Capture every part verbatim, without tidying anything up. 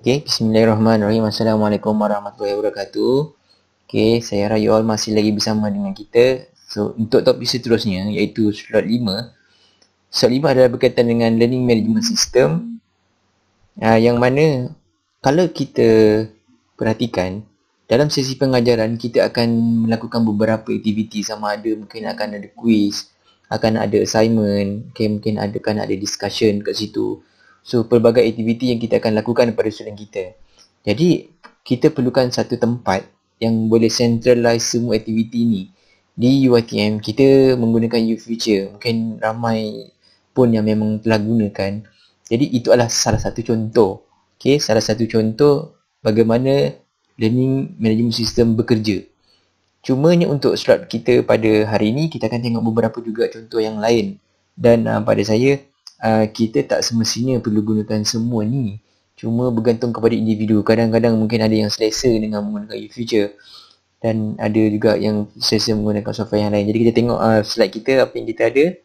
Okay, bismillahirrahmanirrahim. Assalamualaikum warahmatullahi wabarakatuh. Okay, saya harap you all masih lagi bersama dengan kita. So, untuk topik seterusnya iaitu slot lima. Slot lima adalah berkaitan dengan learning management system. Uh, yang mana kalau kita perhatikan dalam sesi pengajaran kita akan melakukan beberapa aktiviti, sama ada mungkin akan ada quiz, akan ada assignment, okay, mungkin ada kan ada discussion kat situ. So pelbagai aktiviti yang kita akan lakukan kepada student kita. Jadi kita perlukan satu tempat yang boleh centralize semua aktiviti ni. Di U I T M kita menggunakan UFuture. Mungkin ramai pun yang memang telah gunakan. Jadi itu adalah salah satu contoh. Okay, salah satu contoh bagaimana learning management system bekerja. Cumanya untuk slot kita pada hari ini kita akan tengok beberapa juga contoh yang lain. Dan uh, pada saya uh, kita tak semestinya perlu gunakan semua ni. Cuma bergantung kepada individu. Kadang-kadang mungkin ada yang selesa dengan menggunakan UFuture dan ada juga yang selesa menggunakan software yang lain. Jadi kita tengok uh, slide kita, apa yang kita ada.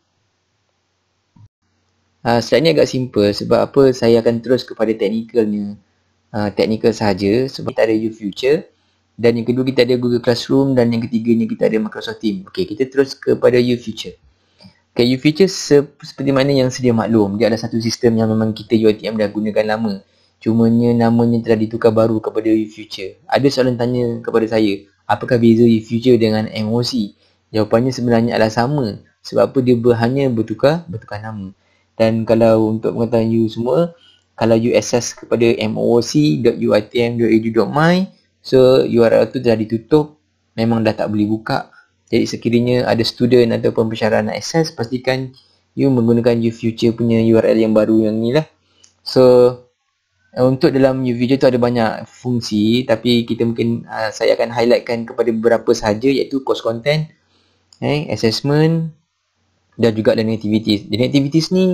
Uh, slide ni agak simple sebab apa saya akan terus kepada technicalnya. Uh, technical sahaja sebab kita ada UFuture. Dan yang kedua kita ada Google Classroom dan yang ketiganya kita ada Microsoft Teams. Okey, kita terus kepada UFuture. Okey, UFuture se- seperti mana yang sedia maklum, dia adalah satu sistem yang memang kita U I T M dah gunakan lama. Cumanya namanya telah ditukar baru kepada UFuture. Ada soalan tanya kepada saya, apakah beza UFuture dengan M O C? Jawapannya sebenarnya adalah sama. Sebab apa dia ber, hanya bertukar bertukar nama. Dan kalau untuk pengetahuan you semua, kalau you access kepada m o c dot u i t m dot e d u dot m y, so U R L tu dah ditutup, memang dah tak boleh buka. Jadi sekiranya ada student ataupun pensyarah nak access, pastikan you menggunakan UFuture punya U R L yang baru yang ni lah. So untuk dalam UFuture tu ada banyak fungsi, tapi kita mungkin uh, saya akan highlightkan kepada beberapa sahaja, iaitu course content, eh, assessment dan juga learning activities. Learning activities ni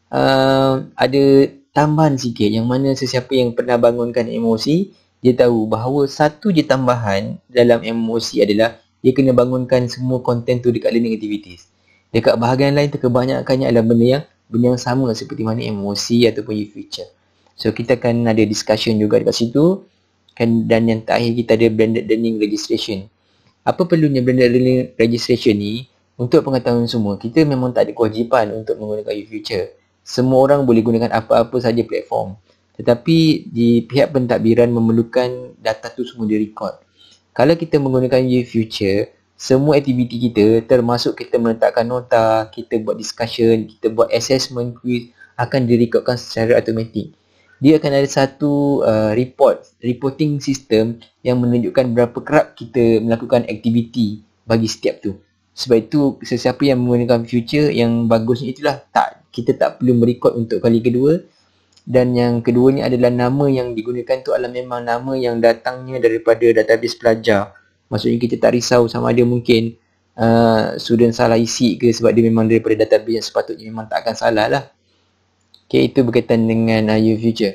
uh, ada tambahan sikit, yang mana sesiapa yang pernah bangunkan M O C dia tahu bahawa satu je tambahan dalam M O C adalah dia kena bangunkan semua konten tu dekat learning activities. Dekat bahagian lain tu kebanyakannya adalah benda yang benda yang sama seperti mana M O C ataupun UFuture. So kita akan ada discussion juga dekat situ. Kan, dan yang terakhir kita ada blended learning registration. Apa perlunya blended learning registration ni? Untuk pengetahuan semua, kita memang tak ada kewajipan untuk menggunakan UFuture. Semua orang boleh gunakan apa-apa saja platform. Tetapi di pihak pentadbiran memerlukan data tu semua direkod. Kalau kita menggunakan UFuture, semua aktiviti kita termasuk kita meletakkan nota, kita buat discussion, kita buat assessment quiz akan direkodkan secara automatik. Dia akan ada satu uh, report, reporting system yang menunjukkan berapa kerap kita melakukan aktiviti bagi setiap tu. Sebab itu sesiapa yang menggunakan Future, yang bagusnya itulah tak, kita tak perlu merekod untuk kali kedua. Dan yang keduanya adalah nama yang digunakan tu adalah memang nama yang datangnya daripada database pelajar. Maksudnya kita tak risau sama ada mungkin uh, student salah isi ke, sebab dia memang daripada database yang sepatutnya memang tak akan salah lah. Okay, itu berkaitan dengan uh, UFuture.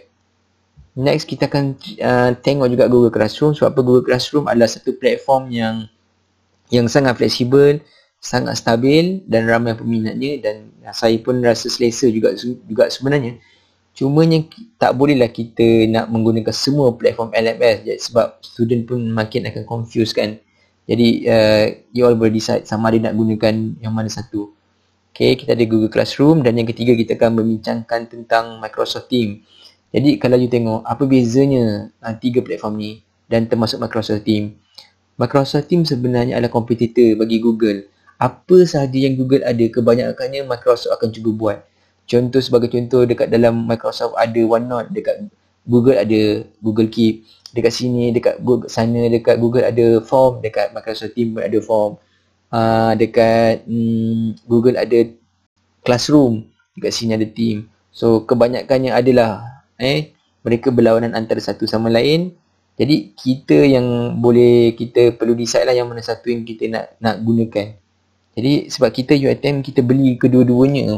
Next kita akan uh, tengok juga Google Classroom. Sebab apa Google Classroom adalah satu platform yang yang sangat fleksibel, sangat stabil dan ramai peminatnya, dan saya pun rasa selesa juga juga sebenarnya. Cumanya tak bolehlah kita nak menggunakan semua platform L M S sebab student pun makin akan confuse kan. Jadi uh, you all boleh decide sama ada nak gunakan yang mana satu. Okay, kita ada Google Classroom, dan yang ketiga kita akan membincangkan tentang Microsoft Teams. Jadi kalau you tengok apa bezanya uh, tiga platform ni dan termasuk Microsoft Teams. Microsoft Teams sebenarnya adalah kompetitor bagi Google. Apa sahaja yang Google ada, kebanyakannya Microsoft akan cuba buat. Contoh sebagai contoh, dekat dalam Microsoft ada OneNote, dekat Google ada Google Keep, dekat sini, dekat Google sana, dekat Google ada form, dekat Microsoft Teams ada form. Uh, dekat hmm, Google ada Classroom, dekat sini ada Team. So kebanyakannya adalah eh mereka berlawanan antara satu sama lain. Jadi kita yang boleh, kita perlu decide lah yang mana satu yang kita nak nak gunakan. Jadi sebab kita U I T M kita beli kedua-duanya.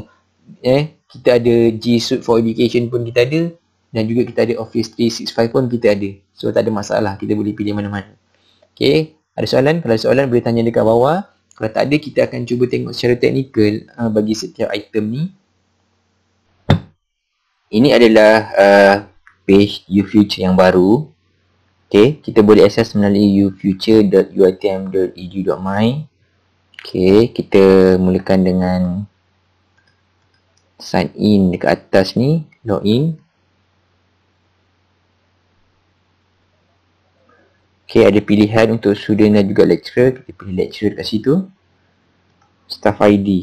Eh kita ada G Suite for Education pun kita ada, dan juga kita ada Office three sixty-five pun kita ada. So tak ada masalah, kita boleh pilih mana-mana. Okay, ada soalan? Kalau ada soalan boleh tanya dekat bawah. Kalau tak ada, kita akan cuba tengok secara teknikal uh, bagi setiap item ni. Ini adalah uh, page ufuture yang baru. Okay, kita boleh akses melalui ufuture dot u i t m dot e d u dot m y. Okay, kita mulakan dengan sign in dekat atas ni, login. Okay, ada pilihan untuk student dan juga lecturer. Kita pilih lecturer kat situ. Staff I D.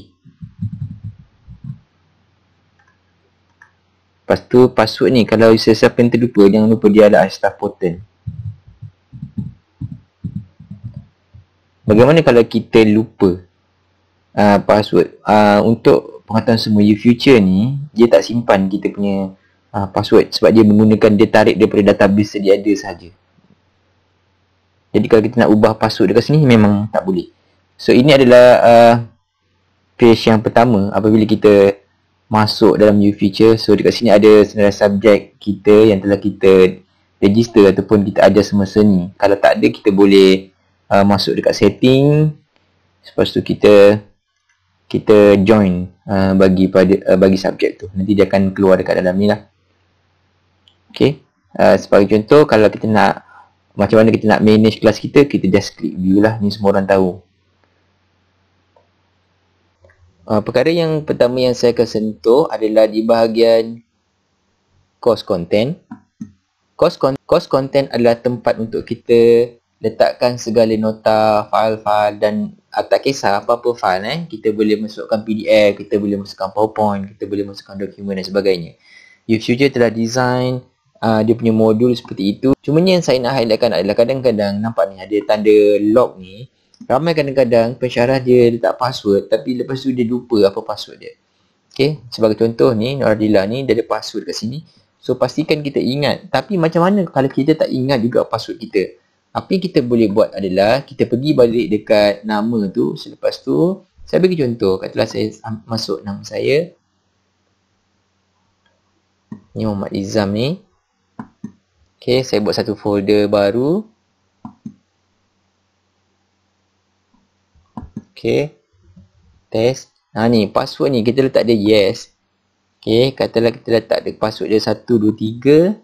Lepas tu password ni, kalau sesiapa yang terlupa, jangan lupa dia adalah staff potent. Bagaimana kalau kita lupa uh, password? Uh, untuk pengetahuan semua, ufuture ni dia tak simpan kita punya uh, password sebab dia menggunakan, dia tarik daripada database sedia ada sahaja. Jadi kalau kita nak ubah password dekat sini memang tak boleh. So ini adalah uh, page yang pertama apabila kita masuk dalam ufuture. So dekat sini ada senarai subjek kita yang telah kita register ataupun kita ajar semasa ni. Kalau tak ada, kita boleh uh, masuk dekat setting. Lepas tu kita kita join uh, bagi pada uh, bagi subjek tu. Nanti dia akan keluar dekat dalam ni lah. Okay. Uh, sebagai contoh, kalau kita nak macam mana kita nak manage kelas kita, kita just klik view lah. Ni semua orang tahu. Uh, perkara yang pertama yang saya akan sentuh adalah di bahagian course content. Course, con course content adalah tempat untuk kita letakkan segala nota, file-file dan uh, tak kisah apa-apa file eh. Kita boleh masukkan P D F, kita boleh masukkan PowerPoint, kita boleh masukkan dokumen dan sebagainya. ufuture telah design uh, dia punya modul seperti itu. Cuma yang saya nak highlightkan adalah kadang-kadang nampak ni ada tanda log ni. Ramai kadang-kadang pensyarah dia letak password tapi lepas tu dia lupa apa password dia. Okay, sebagai contoh ni, Noradila ni dia ada password kat sini. So pastikan kita ingat. Tapi macam mana kalau kita tak ingat juga password kita? Apa yang kita boleh buat adalah kita pergi balik dekat nama tu. Selepas tu saya bagi contoh. Katalah saya masuk nama saya, ni Muhammad Izam ni. Okay, saya buat satu folder baru. Okay, test. Ha ni, password ni kita letak dia yes. Okay, katalah kita letak dia password dia satu dua tiga.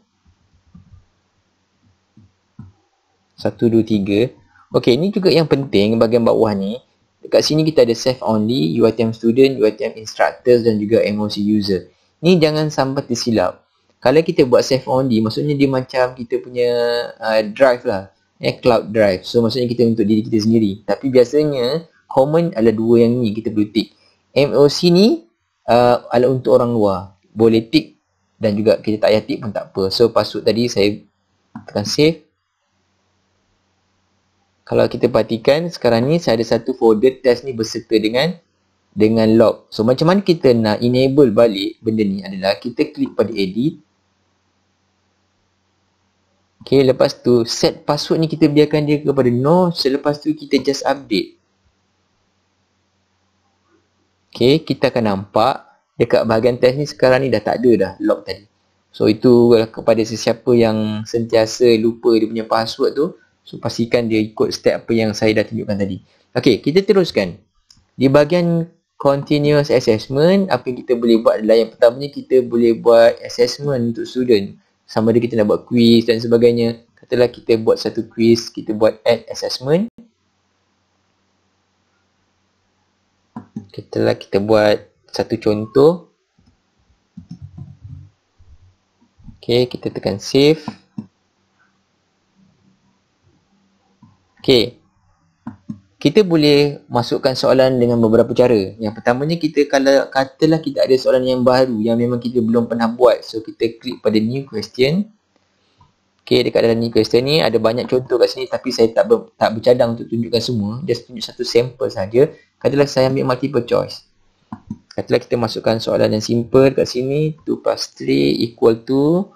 satu dua tiga. Okay, ni juga yang penting bahagian bawah ni. Dekat sini kita ada save only, U I T M student, U I T M instructors dan juga M O C user. Ni jangan sampai tersilap. Kalau kita buat save only, maksudnya dia macam kita punya uh, drive lah. Eh, cloud drive. So maksudnya kita untuk diri kita sendiri. Tapi biasanya common adalah dua yang ni kita boleh tick. M O C ni uh, adalah untuk orang luar. Boleh tick dan juga kita tak payah tick pun tak apa. So password tadi saya tekan save. Kalau kita perhatikan sekarang ni saya ada satu folder test ni berserta dengan dengan log. So macam mana kita nak enable balik benda ni adalah kita klik pada edit. Okay, lepas tu set password ni kita biarkan dia kepada no. Selepas tu kita just update. Okay, kita akan nampak dekat bahagian test ni sekarang ni dah tak ada dah log tadi. So itu kepada sesiapa yang sentiasa lupa dia punya password tu. So pastikan dia ikut step apa yang saya dah tunjukkan tadi. Okay, kita teruskan. Di bahagian continuous assessment, apa yang kita boleh buat adalah yang pertamanya kita boleh buat assessment untuk student. Sama ada kita nak buat quiz dan sebagainya. Katalah kita buat satu quiz, kita buat add assessment. Katalah kita buat satu contoh. Okay, kita tekan save. Okay, kita boleh masukkan soalan dengan beberapa cara. Yang pertamanya kita kalau katalah kita ada soalan yang baru yang memang kita belum pernah buat. So kita klik pada new question. Okay, dekat dalam new question ni ada banyak contoh kat sini tapi saya tak ber, tak bercadang untuk tunjukkan semua. Just tunjuk satu sampel saja. Katalah saya ambil multiple choice. Katalah kita masukkan soalan yang simple kat sini. two plus three equal to.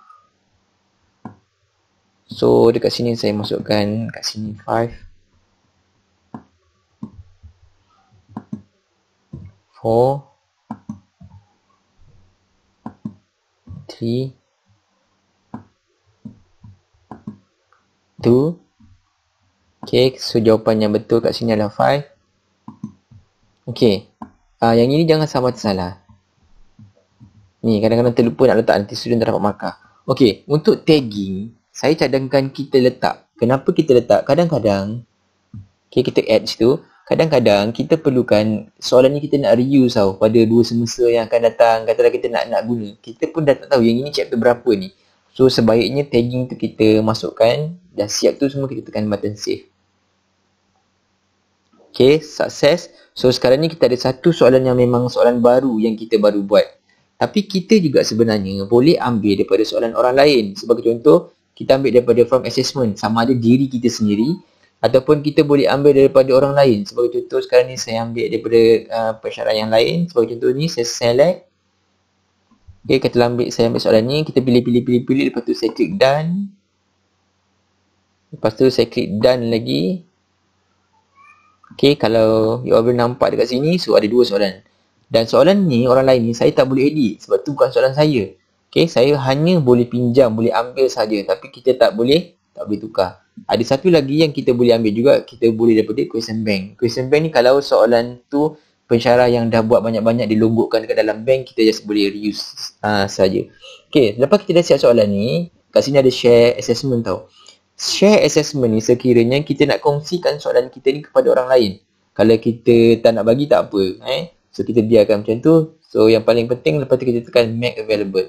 So dekat sini saya masukkan kat sini five. four. three. two. Okay, so jawapan yang betul kat sini adalah five. Okay, uh, yang ini jangan sama tersalah. Ni kadang-kadang terlupa nak letak, nanti student tak dapat markah. Okey, untuk tagging, saya cadangkan kita letak. Kenapa kita letak? Kadang-kadang, okay, kita add situ. Kadang-kadang kita perlukan, soalan ni kita nak reuse tau pada dua semester yang akan datang. Katalah kita nak nak guna. Kita pun dah tak tahu yang ini chapter berapa ni. So, sebaiknya tagging tu kita masukkan. Dah siap tu semua kita tekan button save. Okay, sukses. So, sekarang ni kita ada satu soalan yang memang soalan baru yang kita baru buat. Tapi kita juga sebenarnya boleh ambil daripada soalan orang lain. Sebagai contoh, kita ambil daripada from assessment. Sama ada diri kita sendiri. Ataupun kita boleh ambil daripada orang lain. Sebagai contoh, sekarang ni saya ambil daripada uh, pensyarah yang lain. Sebagai contoh ni, saya select. Okay, katalah ambil, saya ambil soalan ni. Kita pilih, pilih, pilih, pilih. Lepas tu saya klik done. Lepas tu saya klik done lagi. Okay, kalau you all boleh nampak dekat sini, so ada dua soalan. Dan soalan ni, orang lain ni, saya tak boleh edit. Sebab tu bukan soalan saya. Okay, saya hanya boleh pinjam, boleh ambil saja. Tapi kita tak boleh, tak boleh tukar. Ada satu lagi yang kita boleh ambil juga. Kita boleh daripada question bank. Question bank ni kalau soalan tu, pensyarah yang dah buat banyak-banyak dilogokkan dekat dalam bank, kita just boleh reuse uh, saja. Okay, lepas kita dah siap soalan ni, kat sini ada share assessment tau. Share assessment ni sekiranya kita nak kongsikan soalan kita ni kepada orang lain. Kalau kita tak nak bagi, tak apa. Eh? So, kita biarkan macam tu. So, yang paling penting, lepas tu kita tekan make available.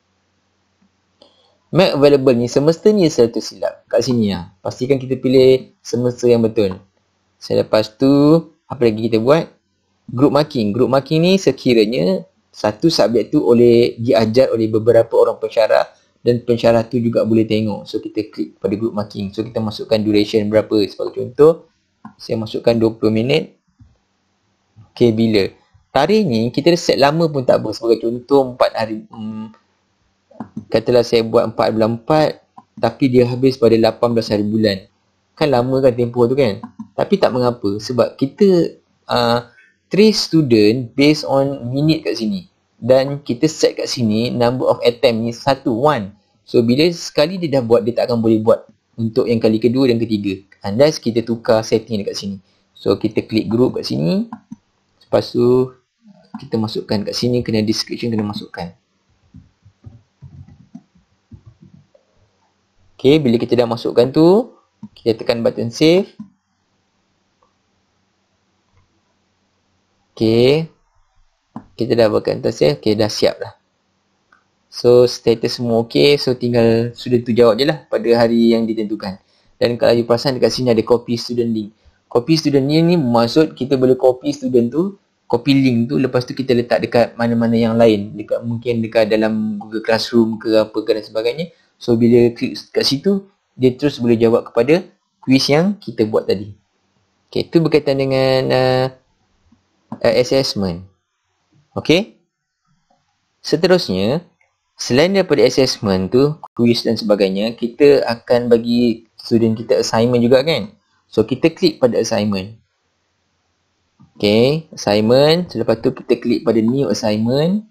Make available ni semestinya saya tersilap. Kat sini lah. Pastikan kita pilih semesta yang betul. Selepas tu, apa lagi kita buat? Group marking. Group marking ni sekiranya satu subjek tu oleh diajar oleh beberapa orang pensyarah dan pensyarah tu juga boleh tengok. So, kita klik pada group marking. So, kita masukkan duration berapa. Sebagai contoh, saya masukkan dua puluh minit. Okay, bila? Tarikh ni kita set lama pun tak apa. Sebagai contoh empat hari. Hmm, katalah saya buat empat bulan empat. Tapi dia habis pada lapan belas hari bulan. Kan lama kan tempoh tu kan. Tapi tak mengapa. Sebab kita uh, trace student based on minute kat sini. Dan kita set kat sini number of attempt ni satu, one. So bila sekali dia dah buat, dia tak akan boleh buat untuk yang kali kedua dan ketiga. Unless kita tukar setting dekat sini. So kita klik group kat sini. Lepas tu kita masukkan kat sini, kena description kena masukkan. Okay, bila kita dah masukkan tu, kita tekan button save. Okay, kita dah buatkan tu save. Okay, dah siap lah. So, status semua okay. So, tinggal student tu jawab je lah pada hari yang ditentukan. Dan kalau you perasan dekat sini ada copy student link. Copy student link ni maksud kita boleh copy student tu, copy link tu, lepas tu kita letak dekat mana-mana yang lain. Dekat mungkin dekat dalam Google Classroom ke apa ke dan sebagainya. So, bila klik kat situ, dia terus boleh jawab kepada quiz yang kita buat tadi. Okay, itu berkaitan dengan uh, uh, assessment. Okay. Seterusnya, selain daripada assessment tu, quiz dan sebagainya, kita akan bagi student kita assignment juga kan. So, kita klik pada assignment. Okay, assignment. Selepas tu kita klik pada new assignment.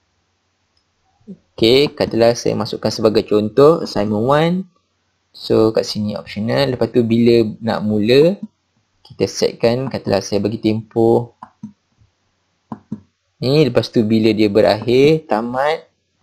Okay, katalah saya masukkan sebagai contoh assignment one. So, kat sini optional. Lepas tu bila nak mula, kita setkan, katalah saya bagi tempoh ni. Lepas tu bila dia berakhir, tamat.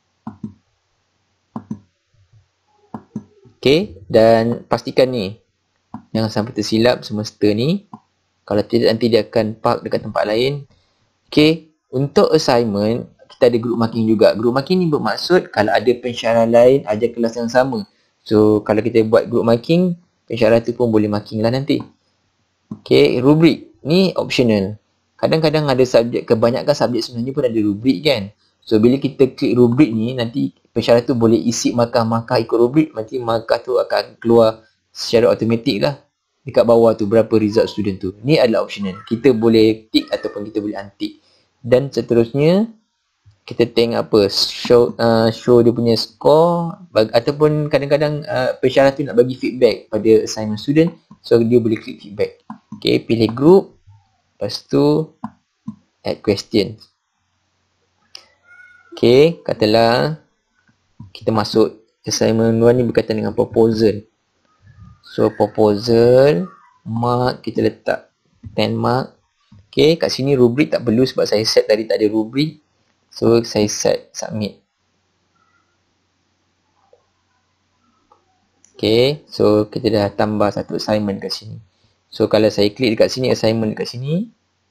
Okay, dan pastikan ni, jangan sampai tersilap semesta ni. Kalau tidak, nanti dia akan park dekat tempat lain. Okay, untuk assignment, kita ada group marking juga. Group marking ni bermaksud kalau ada pensyarah lain ajar kelas yang sama. So, kalau kita buat group marking, pensyarah tu pun boleh marking lah nanti. Okay, rubrik ni optional. Kadang-kadang ada subjek, kebanyakan subjek sebenarnya pun ada rubrik kan. So, bila kita klik rubrik ni, nanti pensyarah tu boleh isi markah-markah ikut rubrik. Nanti markah tu akan keluar secara automatik lah. Dekat bawah tu berapa result student tu. Ni adalah optional. Kita boleh tick ataupun kita boleh untick. Dan seterusnya, kita tengok apa, show uh, show dia punya score. Bag, ataupun kadang-kadang uh, pensyarah tu nak bagi feedback pada assignment student. So, dia boleh klik feedback. Okay, pilih group. Lepas tu, add question. Okay, katalah kita masuk assignment one ni berkaitan dengan proposal. So, proposal, mark kita letak ten mark. Okay, kat sini rubrik tak perlu sebab saya set tadi tak ada rubrik. So, saya set submit. Okay, so kita dah tambah satu assignment kat sini. So kalau saya klik dekat sini, assignment dekat sini,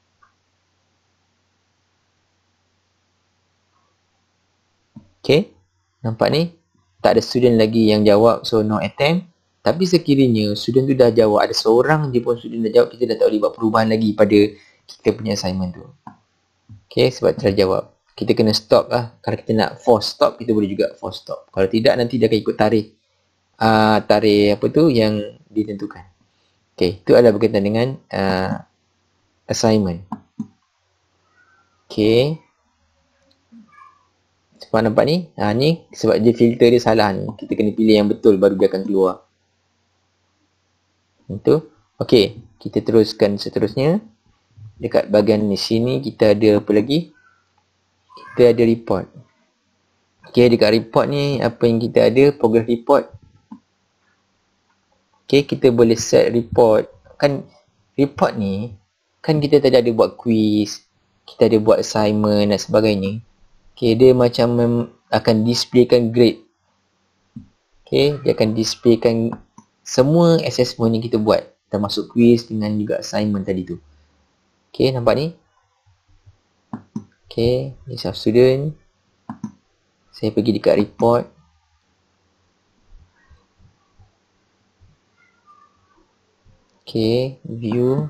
okay, nampak ni tak ada student lagi yang jawab, so no attempt. Tapi sekiranya student tu dah jawab, ada seorang je pun student dah jawab, kita dah tak boleh buat perubahan lagi pada kita punya assignment tu. Okay, sebab telah jawab. Kita kena stop lah. Kalau kita nak force stop, kita boleh juga force stop. Kalau tidak, nanti dia akan ikut tarikh. Uh, tarikh apa tu yang ditentukan. Okay, itu adalah berkaitan dengan uh, assignment. Okay. Sebab nampak ni, ha, ni sebab dia filter dia salah ni. Kita kena pilih yang betul baru dia akan keluar. Itu. Okay, kita teruskan seterusnya. Dekat bahagian di sini kita ada apa lagi? Kita ada report. Okay, dekat report ni apa yang kita ada? Progress report. Okay, kita boleh set report. Kan report ni, kan kita tadi ada buat quiz, kita ada buat assignment dan sebagainya. Okay, dia macam akan displaykan grade. Okay, dia akan displaykan semua assessment yang kita buat, termasuk quiz dengan juga assignment tadi tu. Okay, nampak ni? Okay, list of student. Saya pergi dekat report. Okay, view.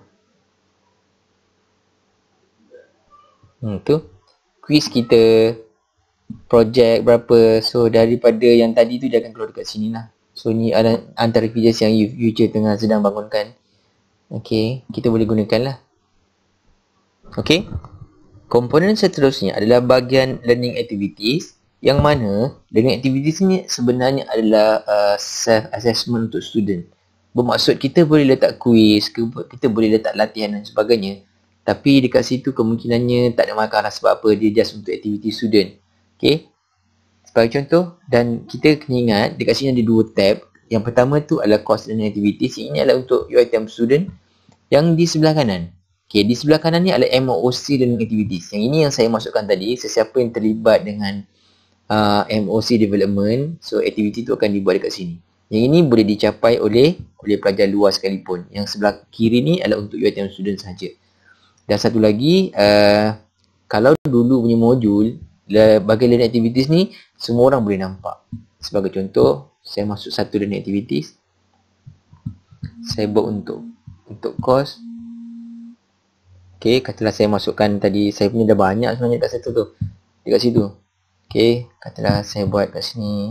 Hmm, tu. Quiz kita, projek berapa. So, daripada yang tadi tu dia akan keluar dekat sini lah. So, ni ada antara features yang future tengah sedang bangunkan. Okay, kita boleh gunakan lah. Okay. Komponen seterusnya adalah bahagian learning activities, yang mana learning activities ni sebenarnya adalah uh, self-assessment untuk student. Bermaksud kita boleh letak quiz, kita boleh letak latihan dan sebagainya. Tapi dekat situ kemungkinannya tak ada masalah sebab apa, dia just untuk activity student. Okay. Sebagai contoh, dan kita kena ingat dekat sini ada dua tab. Yang pertama tu adalah course learning activities. Ini adalah untuk U I T M student. Yang di sebelah kanan, okay, di sebelah kanan ni adalah M O O C learning activities. Yang ini yang saya masukkan tadi, sesiapa yang terlibat dengan uh, M O O C development, so activity tu akan dibuat dekat sini. Yang ini boleh dicapai oleh oleh pelajar luar sekalipun. Yang sebelah kiri ni adalah untuk U I T M student sahaja. Dan satu lagi, uh, kalau dulu punya modul bahagian learning activities ni semua orang boleh nampak. Sebagai contoh, saya masuk satu learning activities. Saya buat untuk untuk course. Okay, katalah saya masukkan tadi, saya punya dah banyak sebenarnya kat situ tu. Dekat situ. Okay, katalah saya buat kat sini.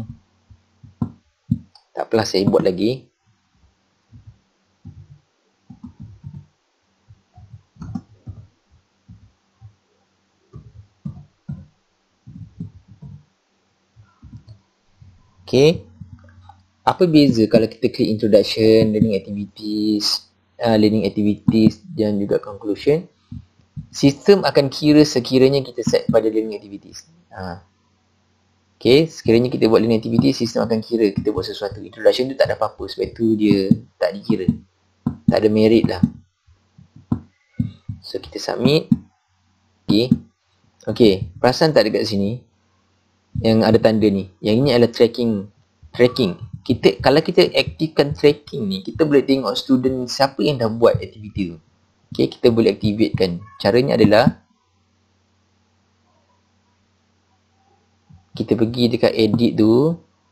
Tak apalah, saya buat lagi. Okay. Apa beza kalau kita klik introduction, learning activities, uh, learning activities dan juga conclusion? Sistem akan kira sekiranya kita set pada learning activities. Ha. Okay, sekiranya kita buat learning activities, sistem akan kira kita buat sesuatu. Introduction tu tak ada apa-apa, sebab tu dia tak dikira. Tak ada merit lah. So, kita submit. Okay. Okay, perasan tak dekat sini? Yang ada tanda ni. Yang ini adalah tracking. Tracking. Kita, kalau kita aktifkan tracking ni, kita boleh tengok student siapa yang dah buat aktiviti tu. Okay, kita boleh aktifkan. Caranya adalah kita pergi dekat edit tu.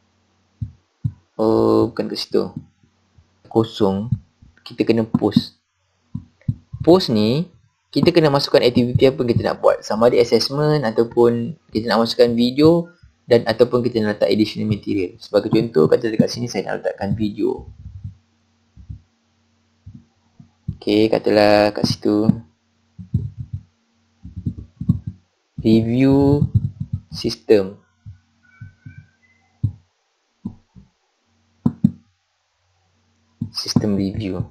Oh, bukan kat situ. Kosong. Kita kena post. Post ni, kita kena masukkan aktiviti apa kita nak buat. Sama ada assessment ataupun kita nak masukkan video dan ataupun kita nak letak additional material. Sebagai contoh, kata dekat sini saya nak letakkan video. Okay, katalah kat situ review system. System review.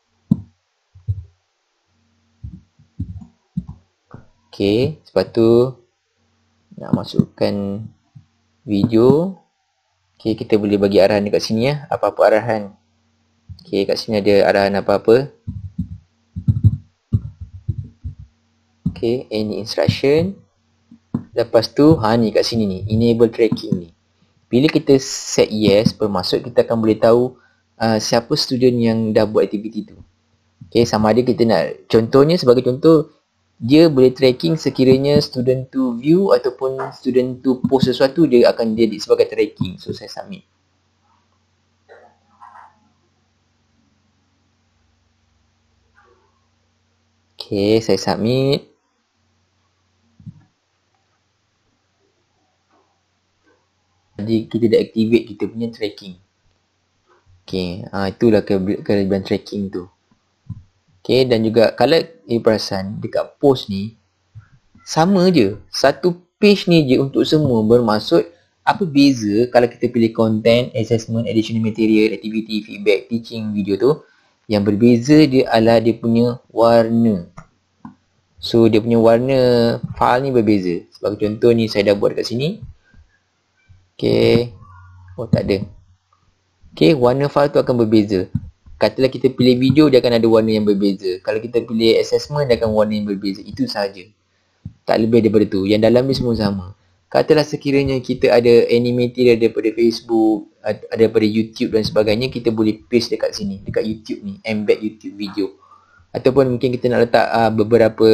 Okay, sebab tu nak masukkan video. Okay, kita boleh bagi arahan dekat sini ya. Apa-apa arahan. Okay, kat sini ada arahan apa-apa. Okay, any instruction. Lepas tu, ha ni kat sini ni, enable tracking ni. bila kita set yes, bermaksud kita akan boleh tahu uh, siapa student yang dah buat aktiviti tu. Okay, sama ada kita nak, contohnya sebagai contoh, dia boleh tracking sekiranya student tu view ataupun student tu post sesuatu, dia akan jadi sebagai tracking. So saya submit. Okay, saya submit. Jadi kita dah activate kita punya tracking. Okay, ha, itulah kelebihan tracking tu. Okay, dan juga kalau eh perasan dekat post ni sama je, satu page ni je untuk semua. Bermaksud apa beza kalau kita pilih content, assessment, additional material, activity, feedback, teaching, video tu. Yang berbeza dia adalah dia punya warna. So dia punya warna file ni berbeza. Sebagai contoh ni saya dah buat dekat sini. Okay, oh tak ada. Okay, warna file tu akan berbeza. Katalah kita pilih video, dia akan ada warna yang berbeza. Kalau kita pilih assessment, dia akan warna yang berbeza. Itu sahaja. Tak lebih daripada tu. Yang dalam ni semua sama. Katalah sekiranya kita ada animated daripada Facebook, daripada YouTube dan sebagainya, kita boleh paste dekat sini, dekat YouTube ni, embed YouTube video. Ataupun mungkin kita nak letak uh, beberapa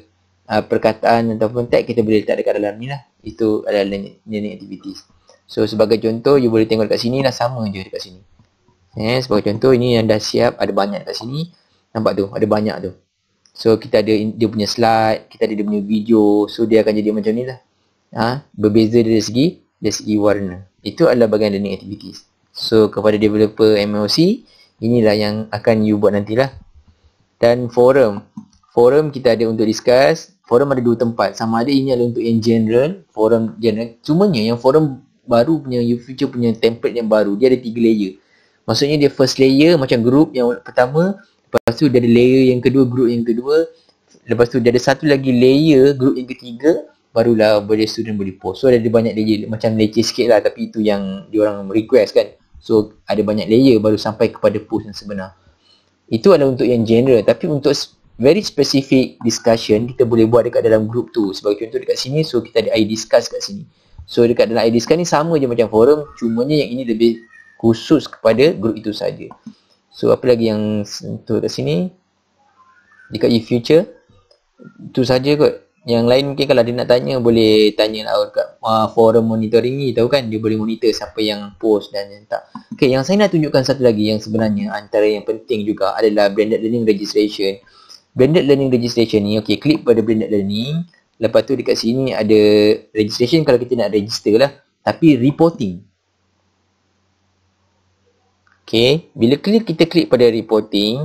uh, perkataan ataupun tag, kita boleh letak dekat dalam ni lah. Itu adalah learning activities. So sebagai contoh, you boleh tengok dekat sini lah, sama je dekat sini. Eh, sebagai contoh, ini yang dah siap, ada banyak kat sini. Nampak tu, ada banyak tu. So kita ada dia punya slide, kita ada dia punya video. So dia akan jadi macam ni lah. Ha? Berbeza dari segi, dari segi warna. Itu adalah bahagian learning activities. So kepada developer M L C, inilah yang akan you buat nantilah. Dan forum. Forum kita ada untuk discuss. Forum ada dua tempat. Sama ada ini adalah untuk yang general, forum general. Cumanya yang forum baru punya, YouFuture punya template yang baru, dia ada tiga layer. Maksudnya dia first layer macam group yang pertama, lepas tu dia ada layer yang kedua, group yang kedua, lepas tu dia ada satu lagi layer, group yang ketiga, barulah boleh student boleh post. So ada banyak layer, macam leceh sikit lah, tapi itu yang diorang request kan. So ada banyak layer baru sampai kepada post yang sebenar. Itu adalah untuk yang general, tapi untuk very specific discussion, kita boleh buat dekat dalam group tu. Sebagai contoh dekat sini, so kita ada I discuss kat sini. So dekat dalam I discuss ni sama je macam forum, cumanya yang ini lebih khusus kepada grup itu saja. So apa lagi yang sentuh kat sini? Dekat YouFuture itu saja kot. Yang lain mungkin kalau dia nak tanya, boleh tanya lah dekat uh, forum monitoring ni, tahu kan, dia boleh monitor siapa yang post dan yang tak. Okay, yang saya nak tunjukkan satu lagi yang sebenarnya antara yang penting juga adalah Blended Learning Registration. Blended Learning Registration ni, okay, klik pada Blended Learning. Lepas tu dekat sini ada registration kalau kita nak register lah. Tapi reporting. Okay, bila klik, kita klik pada reporting.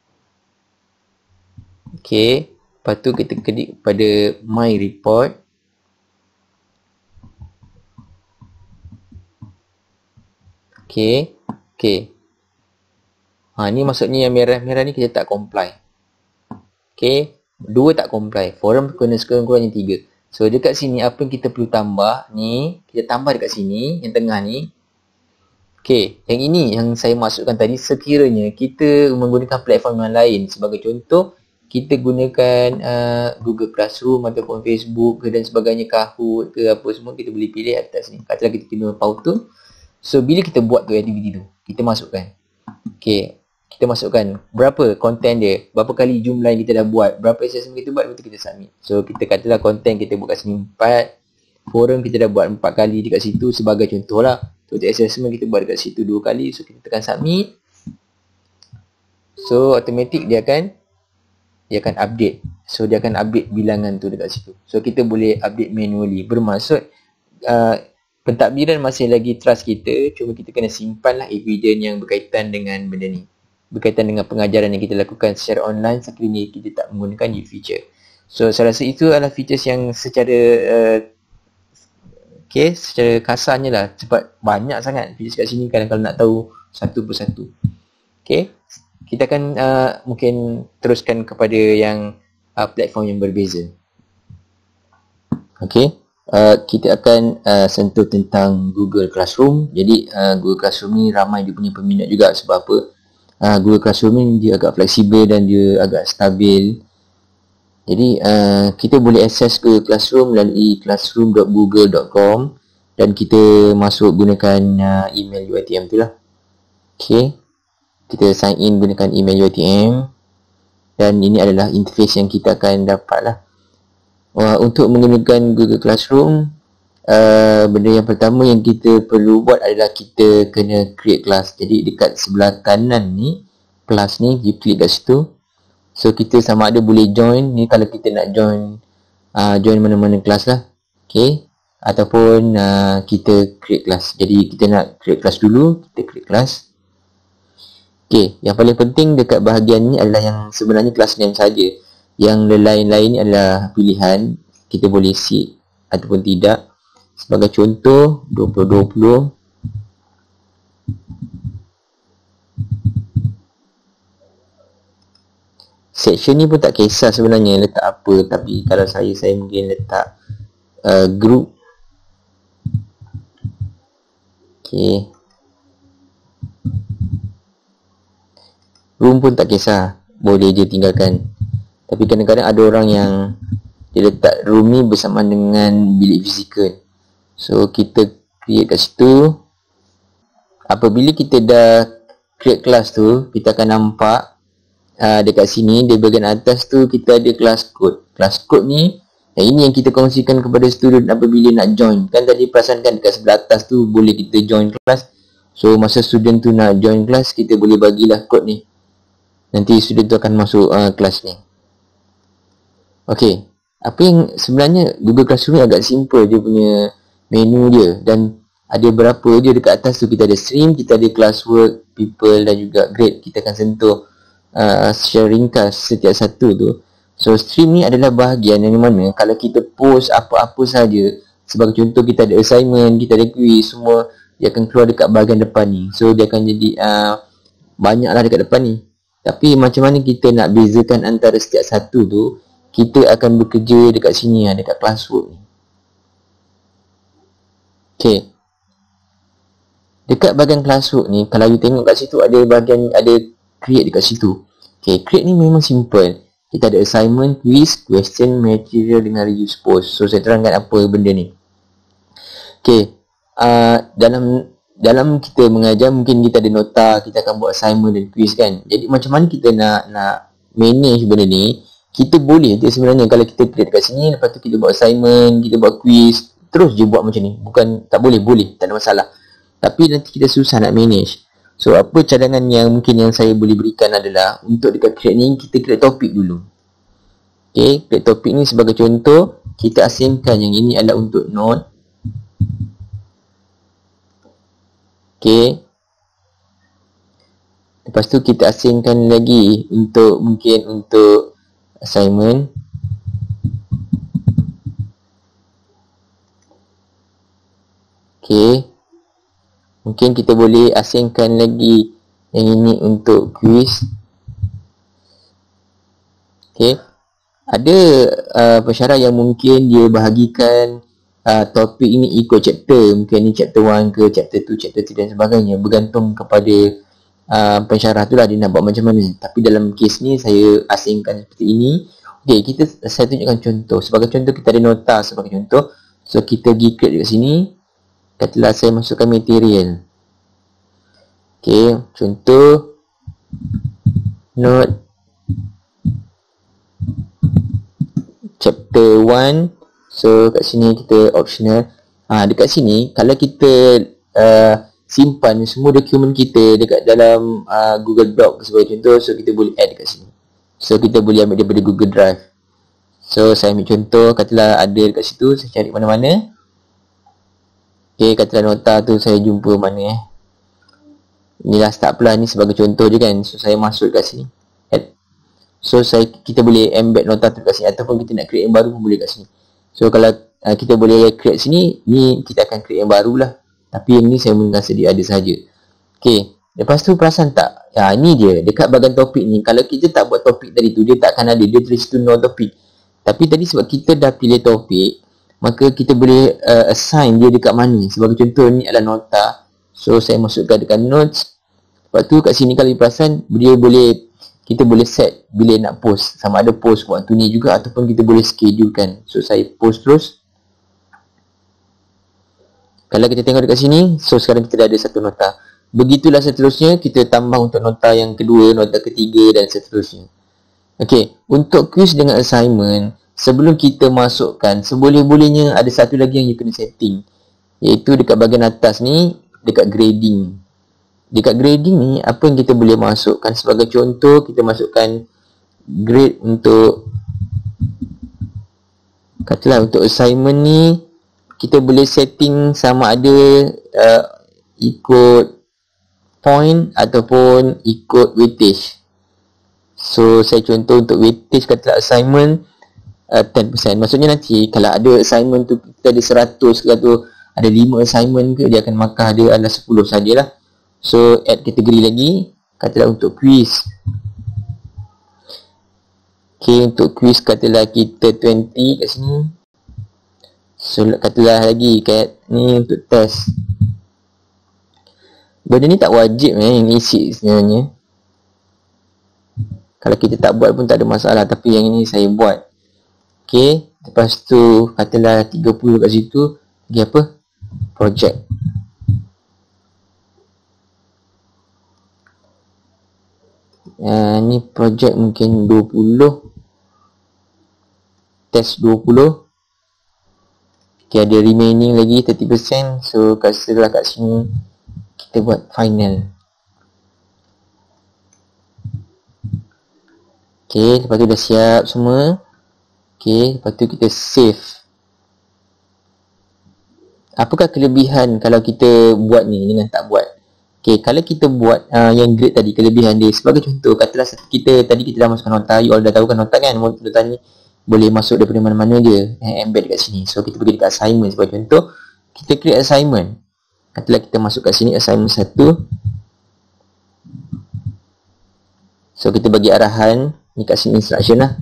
Okay, lepas tu kita klik pada my report. Okay, okay. Ha, ni maksudnya yang merah-merah ni kita tak comply. Okay, dua tak comply. Forum kena sekurang-kurangnya tiga. So dekat sini apa yang kita perlu tambah ni, kita tambah dekat sini, yang tengah ni. Okay, yang ini yang saya masukkan tadi, sekiranya kita menggunakan platform yang lain. Sebagai contoh, kita gunakan uh, Google Classroom ataupun Facebook ke dan sebagainya, Kahoot ke apa semua, kita boleh pilih atas sini. Katalah kita guna Powtoon. So bila kita buat tu aktiviti tu, kita masukkan. Okay, kita masukkan berapa konten dia, berapa kali jumlah yang kita dah buat, berapa assessment kita buat, betul kita submit. So kita katalah konten kita buat kat sini empat, forum kita dah buat empat kali dekat situ sebagai contoh lah. So untuk assessment kita buat dekat situ dua kali, so kita tekan submit. So automatic dia akan dia akan update. So dia akan update bilangan tu dekat situ. So kita boleh update manually. Bermaksud uh, pentadbiran masih lagi trust kita, cuma kita kena simpan lah evidence yang berkaitan dengan benda ni, berkaitan dengan pengajaran yang kita lakukan secara online sekiranya kita tak menggunakan YouFuture. So saya rasa itu adalah features yang secara uh, okay, secara kasarnya lah, sebab banyak sangat features kat sini kan, kalau nak tahu satu persatu. Okay, kita akan uh, mungkin teruskan kepada yang uh, platform yang berbeza. Okay, uh, kita akan uh, sentuh tentang Google Classroom. Jadi uh, Google Classroom ni ramai dia punya peminat juga. Sebab apa? Uh, Google Classroom ni dia agak fleksibel dan dia agak stabil. Jadi uh, kita boleh akses ke Classroom melalui classroom dot google dot com. dan kita masuk gunakan uh, email U I T M tu lah. Okay, kita sign in gunakan email U I T M dan ini adalah interface yang kita akan dapat lah. Uh, untuk menggunakan Google Classroom, uh, benda yang pertama yang kita perlu buat adalah kita kena create class. Jadi dekat sebelah kanan ni, class ni, you klik kat situ. So kita sama ada boleh join, ni kalau kita nak join uh, join mana-mana kelas lah. Okay, ataupun uh, kita create class. Jadi kita nak create class dulu, kita create class. Okay, yang paling penting dekat bahagian ni adalah yang sebenarnya class name saja. Yang lain-lain ni adalah pilihan, kita boleh seed ataupun tidak. Sebagai contoh, dua puluh dua puluh. Section ni pun tak kisah sebenarnya letak apa, tapi kalau saya, saya mungkin letak uh, group. Okay, room pun tak kisah, boleh je tinggalkan. Tapi kadang-kadang ada orang yang dia letak room ni bersama dengan bilik fizikal. So kita create kat situ. Apabila kita dah create kelas tu, kita akan nampak uh, dekat sini, di bahagian atas tu kita ada class code. Class code ni, yang ini yang kita kongsikan kepada student apabila nak join. Kan tadi perasan kan dekat sebelah atas tu boleh kita join kelas. So masa student tu nak join kelas, kita boleh bagilah code ni. Nanti student tu akan masuk uh, kelas ni. Okay, apa yang sebenarnya Google Classroom ni agak simple dia punya menu dia. Dan ada berapa je dekat atas tu, kita ada stream, kita ada classwork, people dan juga grade. Kita akan sentuh uh, secara ringkas setiap satu tu. So stream ni adalah bahagian yang mana kalau kita post apa-apa saja, sebagai contoh kita ada assignment, kita ada quiz, semua dia akan keluar dekat bahagian depan ni. So dia akan jadi uh, banyaklah dekat depan ni. Tapi macam mana kita nak bezakan antara setiap satu tu, kita akan bekerja dekat sini, dekat classwork ni. Okay, dekat bahagian classwork ni, kalau you tengok kat situ ada bahagian, ada create dekat situ. Okay, create ni memang simple. Kita ada assignment, quiz, question, material dengan reuse post. So saya terangkan apa benda ni. Okay, uh, dalam dalam kita mengajar mungkin kita ada nota, kita akan buat assignment dan quiz kan. Jadi macam mana kita nak nak manage benda ni? Kita boleh je sebenarnya kalau kita create kat sini, lepas tu kita buat assignment, kita buat quiz, terus je buat macam ni. Bukan tak boleh, boleh, tak ada masalah. Tapi nanti kita susah nak manage. So apa cadangan yang mungkin yang saya boleh berikan adalah untuk dekat create ni, kita create topik dulu. Okay, create topik ni sebagai contoh, kita asingkan yang ini adalah untuk note. Okay, lepas tu kita asingkan lagi untuk mungkin untuk assignment. Okay, mungkin kita boleh asingkan lagi yang ini untuk quiz. Okay, ada uh, pesara yang mungkin dia bahagikan uh, topik ini ikut chapter. Mungkin ni chapter one ke chapter two, chapter three dan sebagainya. Bergantung kepada uh, pensyarah tu lah dia nak buat macam mana. Tapi dalam kes ni saya asingkan seperti ini. Okay, kita, saya tunjukkan contoh. Sebagai contoh kita ada nota sebagai contoh. So kita pergi create dekat sini. Katalah saya masukkan material. Okay, contoh note chapter one. So kat sini kita optional. Ha, dekat sini kalau kita uh, simpan semua dokumen kita dekat dalam uh, Google Doc sebagai contoh, so kita boleh add dekat sini. So kita boleh ambil daripada Google Drive. So saya ambil contoh, katalah ada dekat situ, saya cari mana-mana. Okay, katalah nota tu saya jumpa mana eh. Inilah start plan ni sebagai contoh je kan. So saya masuk kat sini. Add. So saya kita boleh embed nota tu kat sini, ataupun kita nak create yang baru pun boleh kat sini. So kalau uh, kita boleh create sini, ni kita akan create yang baru lah. Tapi yang ni saya menggunakan sedia ada sahaja. Okay, lepas tu perasan tak? Ya, ni dia dekat bahagian topik ni. Kalau kita tak buat topik tadi tu, dia tak akan ada. Dia tulis tu no topik. Tapi tadi sebab kita dah pilih topik, maka kita boleh uh, assign dia dekat mana. Sebagai contoh ni adalah nota. So saya masukkan dekat notes. Lepas tu kat sini kalau perasan, dia boleh, kita boleh set bila nak post. Sama ada post waktu ni juga, ataupun kita boleh schedulekan. So saya post terus. Kalau kita tengok dekat sini, so sekarang kita dah ada satu nota. Begitulah seterusnya, kita tambah untuk nota yang kedua, nota ketiga dan seterusnya. Okey, untuk quiz dengan assignment, sebelum kita masukkan, seboleh-bolehnya ada satu lagi yang you kena setting, iaitu dekat bahagian atas ni, dekat grading. Dekat grading ni, apa yang kita boleh masukkan? Sebagai contoh, kita masukkan grade untuk, katalah untuk assignment ni, kita boleh setting sama ada uh, ikut point ataupun ikut weightage. So saya contoh untuk weightage, katalah assignment uh, ten percent. Maksudnya nanti kalau ada assignment tu kita ada seratus ke, atau ada lima assignment ke, dia akan markah dia adalah sepuluh sajalah. So add kategori lagi, katalah untuk quiz. Okay, untuk quiz katalah kita twenty kat sini. So katalah lagi kat ni untuk test. Benda ni tak wajib eh, yang isi sebenarnya. Kalau kita tak buat pun tak ada masalah, tapi yang ini saya buat. Okay, lepas tu katalah tiga puluh kat situ. Lagi apa? Project. Uh, ni project mungkin dua puluh. Test dua puluh. Okay, ada remaining lagi thirty percent. So setelah kat sini kita buat final. Okay, lepas tu dah siap semua. Okay, lepas tu kita save. Apakah kelebihan kalau kita buat ni dengan tak buat? Okay, kalau kita buat uh, yang grade tadi, kelebihan dia, sebagai contoh, katalah kita tadi kita dah masukkan nota. You all dah tahu kan nota kan? Nota ni boleh masuk daripada mana-mana dia, eh, embed dekat sini. So kita pergi dekat assignment sebagai contoh, kita create assignment. Katalah kita masuk kat sini assignment satu. So kita bagi arahan ni kat sini, instruction lah.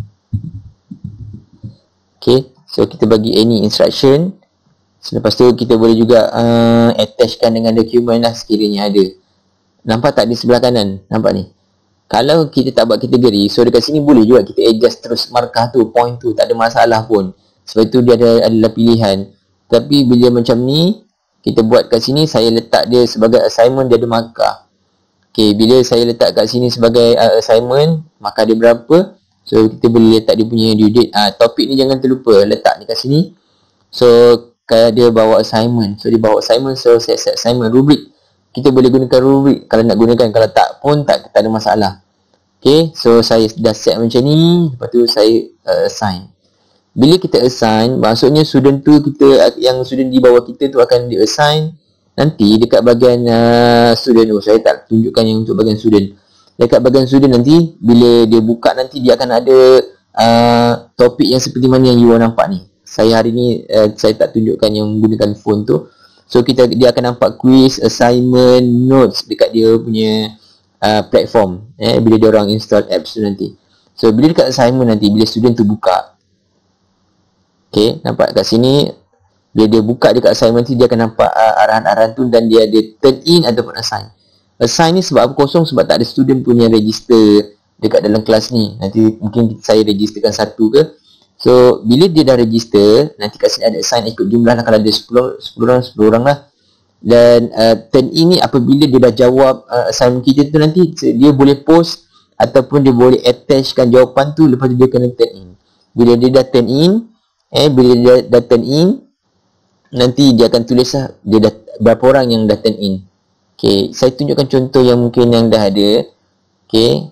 Okay, so kita bagi any instruction. So, lepas tu kita boleh juga uh, attachkan dengan dokumen lah sekiranya ada. Nampak tak di sebelah kanan? Nampak ni? Kalau kita tak buat kategori, so dekat sini boleh juga kita adjust terus markah tu, point tu, tak ada masalah pun. Sebab itu dia ada adalah pilihan. Tapi bila macam ni, kita buat kat sini, saya letak dia sebagai assignment, dia ada markah. Okay, bila saya letak kat sini sebagai uh, assignment, markah dia berapa? So kita boleh letak dia punya due date. Ah, topik ni jangan terlupa, letak ni kat sini. So kalau dia bawa assignment, so dia bawa assignment, so saya set assignment rubrik. Kita boleh gunakan rubrik kalau nak gunakan, kalau tak pun tak, tak ada masalah. Okay, so saya dah set macam ni. Lepas tu saya uh, assign. Bila kita assign, maksudnya student tu kita, yang student di bawah kita tu akan di assign. Nanti dekat bahagian uh, student tu, saya tak tunjukkan yang untuk bahagian student. Dekat bahagian student nanti, bila dia buka nanti, dia akan ada uh, topik yang seperti mana yang you all nampak ni. Saya hari ni uh, saya tak tunjukkan yang menggunakan phone tu. So kita, dia akan nampak quiz, assignment, notes dekat dia punya uh, platform, eh, bila dia orang install apps tu nanti. So bila dekat assignment nanti, bila student tu buka, okay, nampak kat sini, bila dia buka dekat assignment tu, dia akan nampak uh, arahan-arahan tu, dan dia ada turn in ataupun assign. Assign ni sebab apa kosong? Sebab tak ada student punya register dekat dalam kelas ni. Nanti mungkin saya registerkan satu ke. So bila dia dah register, nanti kat sini ada assign ikut jumlah lah. Kalau ada sepuluh orang, sepuluh orang lah. Dan uh, turn in ni apabila dia dah jawab uh, assignment kita tu, nanti dia boleh post ataupun dia boleh attachkan jawapan tu. Lepas tu dia kena turn in. Bila dia dah turn in, eh bila dia dah turn in, nanti dia akan tulis lah dia dah berapa orang yang dah turn in. Okay, saya tunjukkan contoh yang mungkin yang dah ada. Okay,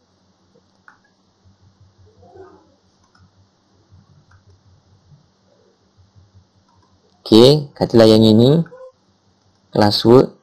okay, katalah yang ini classwork.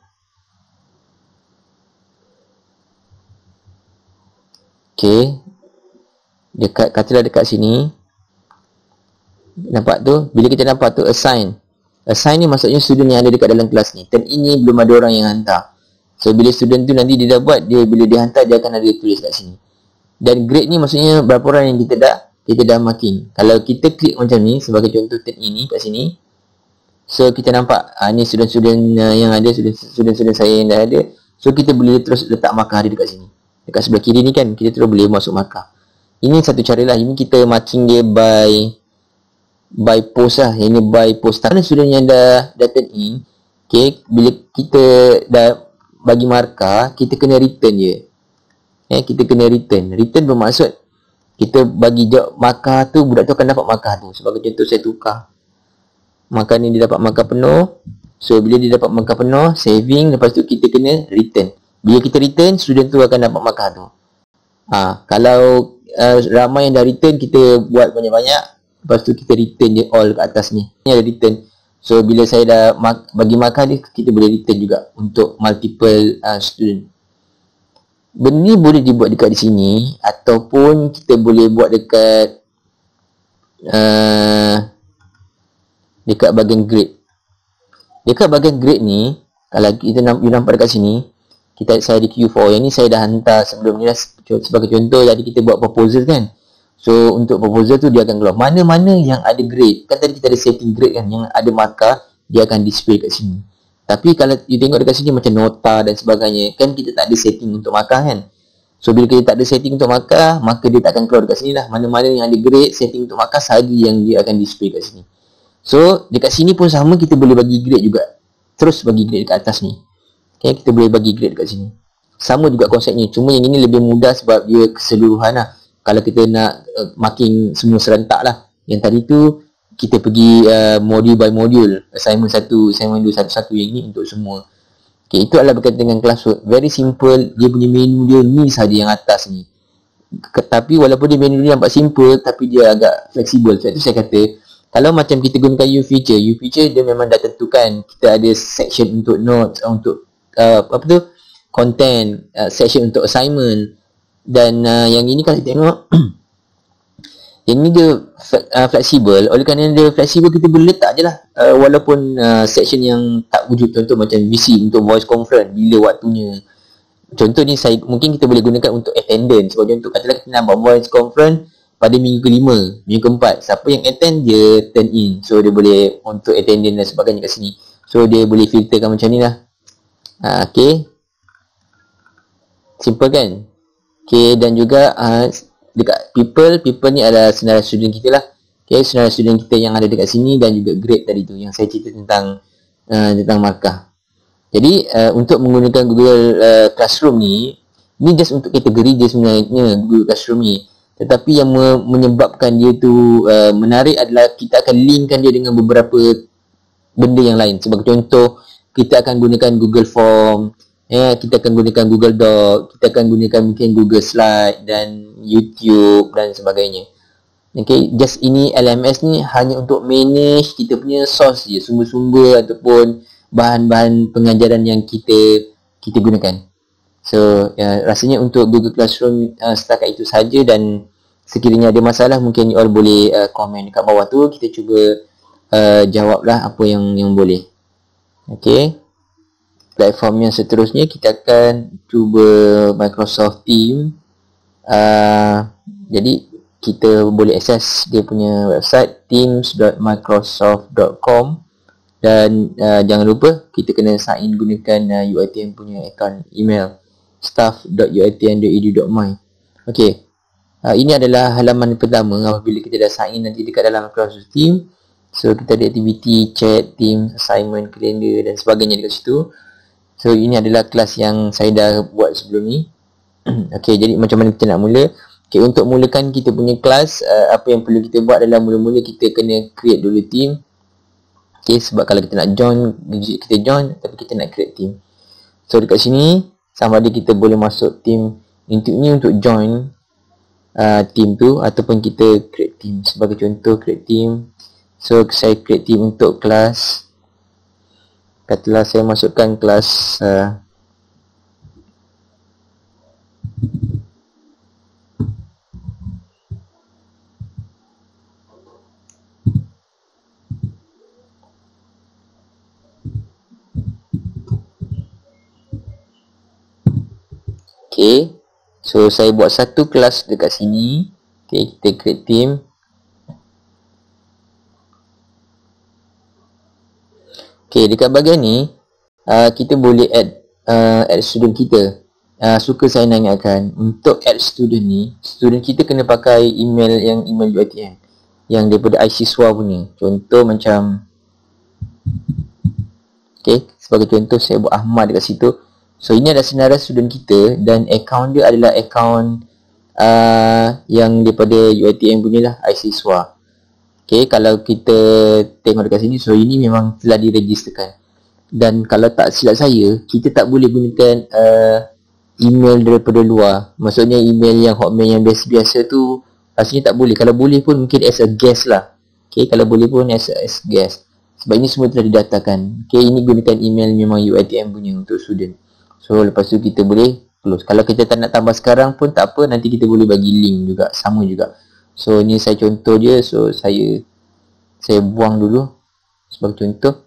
Okay, dekat, katalah dekat sini, nampak tu, bila kita nampak tu assign. Assign ni maksudnya student yang ada dekat dalam kelas ni. Turn in ni belum ada orang yang hantar. So bila student tu nanti dia dah buat, dia bila dia hantar, dia akan ada tulis kat sini. Dan grade ni maksudnya berapa orang yang kita dah kita dah marking. Kalau kita klik macam ni, sebagai contoh turn in ni kat sini, so kita nampak ah, ni student-student uh, yang ada, student-student saya yang dah ada. So kita boleh terus letak markah dia dekat sini. Dekat sebelah kiri ni kan, kita terus boleh masuk markah. Ini satu cara lah. Ini kita marking dia by by post lah. Yang ni by post. Mana student yang dah, dah turn in, okay, bila kita dah bagi markah, kita kena return je. Eh, kita kena return. Return bermaksud kita bagi jawab markah tu, budak tu akan dapat markah tu. Sebagai contoh, saya tukar markah ni, dia dapat markah penuh. So bila dia dapat markah penuh, saving, lepas tu kita kena return. Bila kita return, student tu akan dapat markah tu. Ha, kalau uh, ramai yang dah return, kita buat banyak-banyak, lepas tu kita return je all kat atas ni. Ni ada return. So bila saya dah mark, bagi markah ni, kita boleh return juga untuk multiple uh, student. Benda ni boleh dibuat dekat di sini, ataupun kita boleh buat dekat uh, dekat bahagian grade. Dekat bahagian grade ni, kalau kita you nampak dekat sini, kita saya di Q four. Yang ni saya dah hantar sebelum ni lah, sebagai contoh. Jadi kita buat proposal kan. So untuk proposal tu dia akan keluar mana-mana yang ada grade. Kan tadi kita ada setting grade kan, yang ada markah, dia akan display kat sini. Tapi kalau you tengok dekat sini macam nota dan sebagainya, kan kita tak ada setting untuk markah kan. So bila kita tak ada setting untuk markah, maka dia tak akan keluar dekat sini lah. Mana-mana yang ada grade, setting untuk markah sahaja yang dia akan display kat sini. So dekat sini pun sama, kita boleh bagi grade juga. Terus bagi grade dekat atas ni. Okay, kita boleh bagi grade dekat sini. Sama juga konsepnya, cuma yang ini lebih mudah sebab dia keseluruhan lah. Kalau kita nak uh, marking semua serentak lah. Yang tadi tu kita pergi uh, module by module, assignment satu, assignment dua, satu-satu. Yang ni untuk semua. Okay, itu adalah berkaitan dengan classwork. Very simple, dia punya menu dia ni saja yang atas ni. Tapi walaupun dia menu dia nampak simple, tapi dia agak fleksibel. Sebab tu saya kata, kalau macam kita gunakan U-Feature, U-Feature dia memang dah tentukan. Kita ada section untuk notes, untuk uh, apa tu, content, uh, section untuk assignment. Dan uh, yang ini kalau kita tengok, yang ni dia uh, fleksibel. Oleh kerana dia fleksibel, kita boleh letak je lah. Uh, walaupun uh, section yang tak wujud, contoh macam V C untuk voice conference, bila waktunya. Contoh ni saya, mungkin kita boleh gunakan untuk attendance. Sebab contoh, katalah kita nak buat voice conference pada minggu kelima, minggu keempat. Siapa yang attend, dia turn in. So dia boleh untuk attendance dan sebagainya kat sini. So dia boleh filterkan macam ni lah. uh, Okay, simple kan? Okay, dan juga uh, dekat people, people ni adalah senarai student kita lah. Okay, senarai student kita yang ada dekat sini, dan juga grade tadi tu yang saya cerita tentang uh, tentang markah. Jadi uh, untuk menggunakan Google uh, Classroom ni, ni just untuk kategori dia sebenarnya, Google Classroom ni. Tetapi yang me- menyebabkan dia tu uh, menarik adalah kita akan linkkan dia dengan beberapa benda yang lain. Sebagai contoh, kita akan gunakan Google Form, ya, kita akan gunakan Google Doc, kita akan gunakan mungkin Google Slide dan YouTube dan sebagainya. Okay, just ini L M S ni hanya untuk manage kita punya source je, sumber-sumber ataupun bahan-bahan pengajaran yang kita kita gunakan. So ya, rasanya untuk Google Classroom uh, setakat itu saja, dan sekiranya ada masalah mungkin you all boleh uh, komen dekat bawah tu, kita cuba uh, jawablah apa yang yang boleh. Okay, platform yang seterusnya kita akan cuba Microsoft Teams. Uh, jadi kita boleh akses dia punya website teams dot microsoft dot com, dan uh, jangan lupa kita kena sign in gunakan uh, U I T M punya account email staff dot u i t n dot e d u dot m y. Okey, uh, ini adalah halaman pertama apabila kita dah sign in nanti dekat dalam Microsoft Teams. So kita ada aktiviti, chat, team, assignment, kalender dan sebagainya dekat situ. So ini adalah kelas yang saya dah buat sebelum ni. Okey, jadi macam mana kita nak mula? Okey, untuk mulakan kita punya kelas, uh, apa yang perlu kita buat adalah mula-mula kita kena create dulu team. Okey, sebab kalau kita nak join, kita join, tapi kita nak create team. So dekat sini, sama ada kita boleh masuk team untuk ni untuk join uh, team tu, ataupun kita create team. Sebagai contoh, create team. So saya create team untuk kelas. Katalah saya masukkan kelas uh, okay. So saya buat satu kelas dekat sini. Okay, kita create team. Okay, dekat bahagian ni uh, kita boleh add uh, add student kita. uh, Suka saya nak ingatkan, untuk add student ni, student kita kena pakai email yang email U I T M. yang daripada iSiswa punya. Contoh macam, okay, sebagai contoh saya buat Ahmad dekat situ. So ini adalah senarai student kita dan akaun dia adalah akaun uh, yang daripada U I T M punya lah, iSiswa. Okay, kalau kita tengok dekat sini, so ini memang telah diregisterkan. Dan kalau tak silap saya, kita tak boleh gunakan uh, email daripada luar. Maksudnya email yang Hotmail yang biasa-biasa tu rasanya tak boleh. Kalau boleh pun mungkin as a guest lah. Okay, kalau boleh pun as a as guest. Sebab ini semua telah didatakan. Okay, ini gunakan email memang U I T M punya untuk student. So lepas tu kita boleh close. Kalau kita tak nak tambah sekarang pun tak apa, nanti kita boleh bagi link juga, sama juga. So ni saya contoh je. So saya Saya buang dulu sebagai contoh.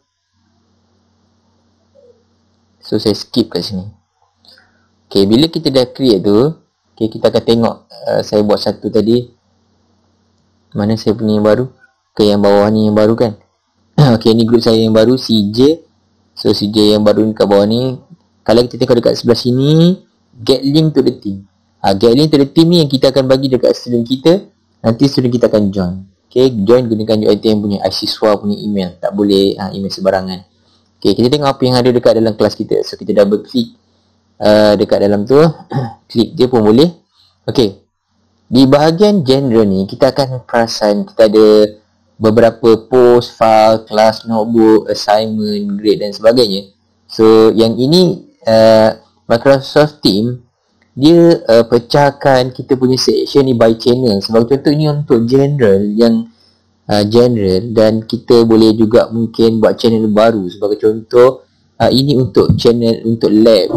So saya skip kat sini. Okay, bila kita dah create tu, okay, kita akan tengok uh, saya buat satu tadi. Mana saya punya yang baru? Okay, yang bawah ni yang baru kan. Okay, ni group saya yang baru, C J. So C J yang baru ni kat bawah ni. Kalau kita tengok dekat sebelah sini, get link to the team. ha, Get link to the team ni yang kita akan bagi dekat student kita. Nanti student kita akan join. Okay, join gunakan U I T M punya iSiswa punya email. Tak boleh ha, email sebarangan. Okay, kita tengok apa yang ada dekat dalam kelas kita. So kita double click uh, dekat dalam tu. Klik je pun boleh. Okay, di bahagian general ni kita akan perasan kita ada beberapa post, file, class, notebook, assignment, grade dan sebagainya. So yang ini uh, Microsoft Team dia uh, pecahkan kita punya section ni by channel. Sebagai contoh ni untuk general yang uh, general, dan kita boleh juga mungkin buat channel baru. Sebagai contoh uh, ini untuk channel untuk lab.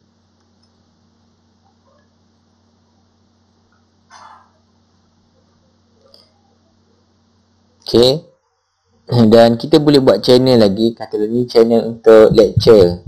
Okay, dan kita boleh buat channel lagi. Katalah ni channel untuk lecture.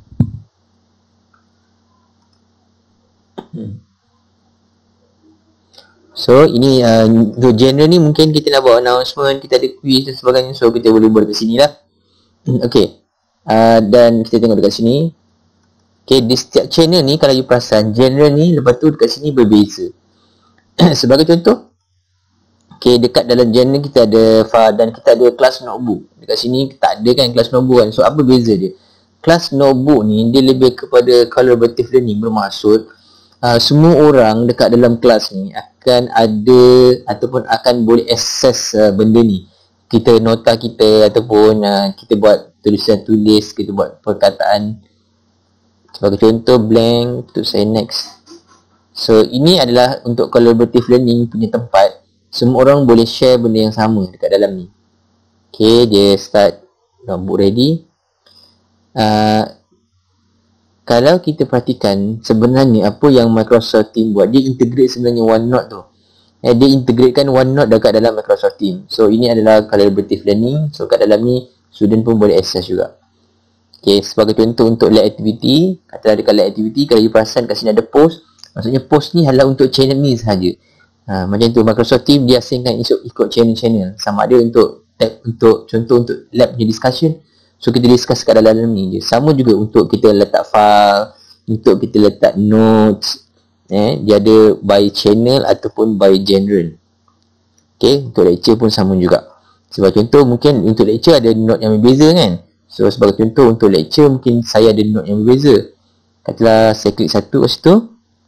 So ini uh, untuk general ni mungkin kita nak buat announcement, kita ada quiz dan sebagainya. So kita boleh buat dekat sini lah. Okay, uh, dan kita tengok dekat sini. Okay, di setiap channel ni kalau you perasan, general ni lepas tu dekat sini berbeza. Sebagai contoh, okay, dekat dalam general kita ada file dan kita ada kelas notebook. Dekat sini tak ada kan kelas notebook kan. So apa beza dia? Kelas notebook ni dia lebih kepada collaborative learning, bermaksud Uh, semua orang dekat dalam kelas ni akan ada ataupun akan boleh akses uh, benda ni. Kita nota kita ataupun uh, kita buat tulisan tulis, kita buat perkataan. Sebagai contoh blank, untuk saya next. So ini adalah untuk collaborative learning punya tempat. Semua orang boleh share benda yang sama dekat dalam ni. Okay, dia start notebook ready. Uh, Kalau kita perhatikan sebenarnya apa yang Microsoft Team buat, dia integrate sebenarnya OneNote tu. Eh, dia integratekan OneNote dekat dalam Microsoft Team. So ini adalah collaborative learning. So kat dalam ni student pun boleh access juga. Okay, sebagai contoh untuk lab activity, katalah dekat lab activity kalau you perasan kat sini ada post. Maksudnya post ni adalah untuk channel ni sahaja. Ha, macam tu Microsoft Team dia asingkan ikut channel-channel. Sama ada untuk tab, untuk contoh untuk lab punya discussion. So kita discuss kat dalam ni je. Sama juga untuk kita letak file, untuk kita letak notes. Eh, dia ada by channel ataupun by general. Okay, untuk lecture pun sama juga. Sebagai contoh mungkin untuk lecture ada note yang berbeza kan. So sebagai contoh untuk lecture mungkin saya ada note yang berbeza. Katalah saya klik satu kat situ.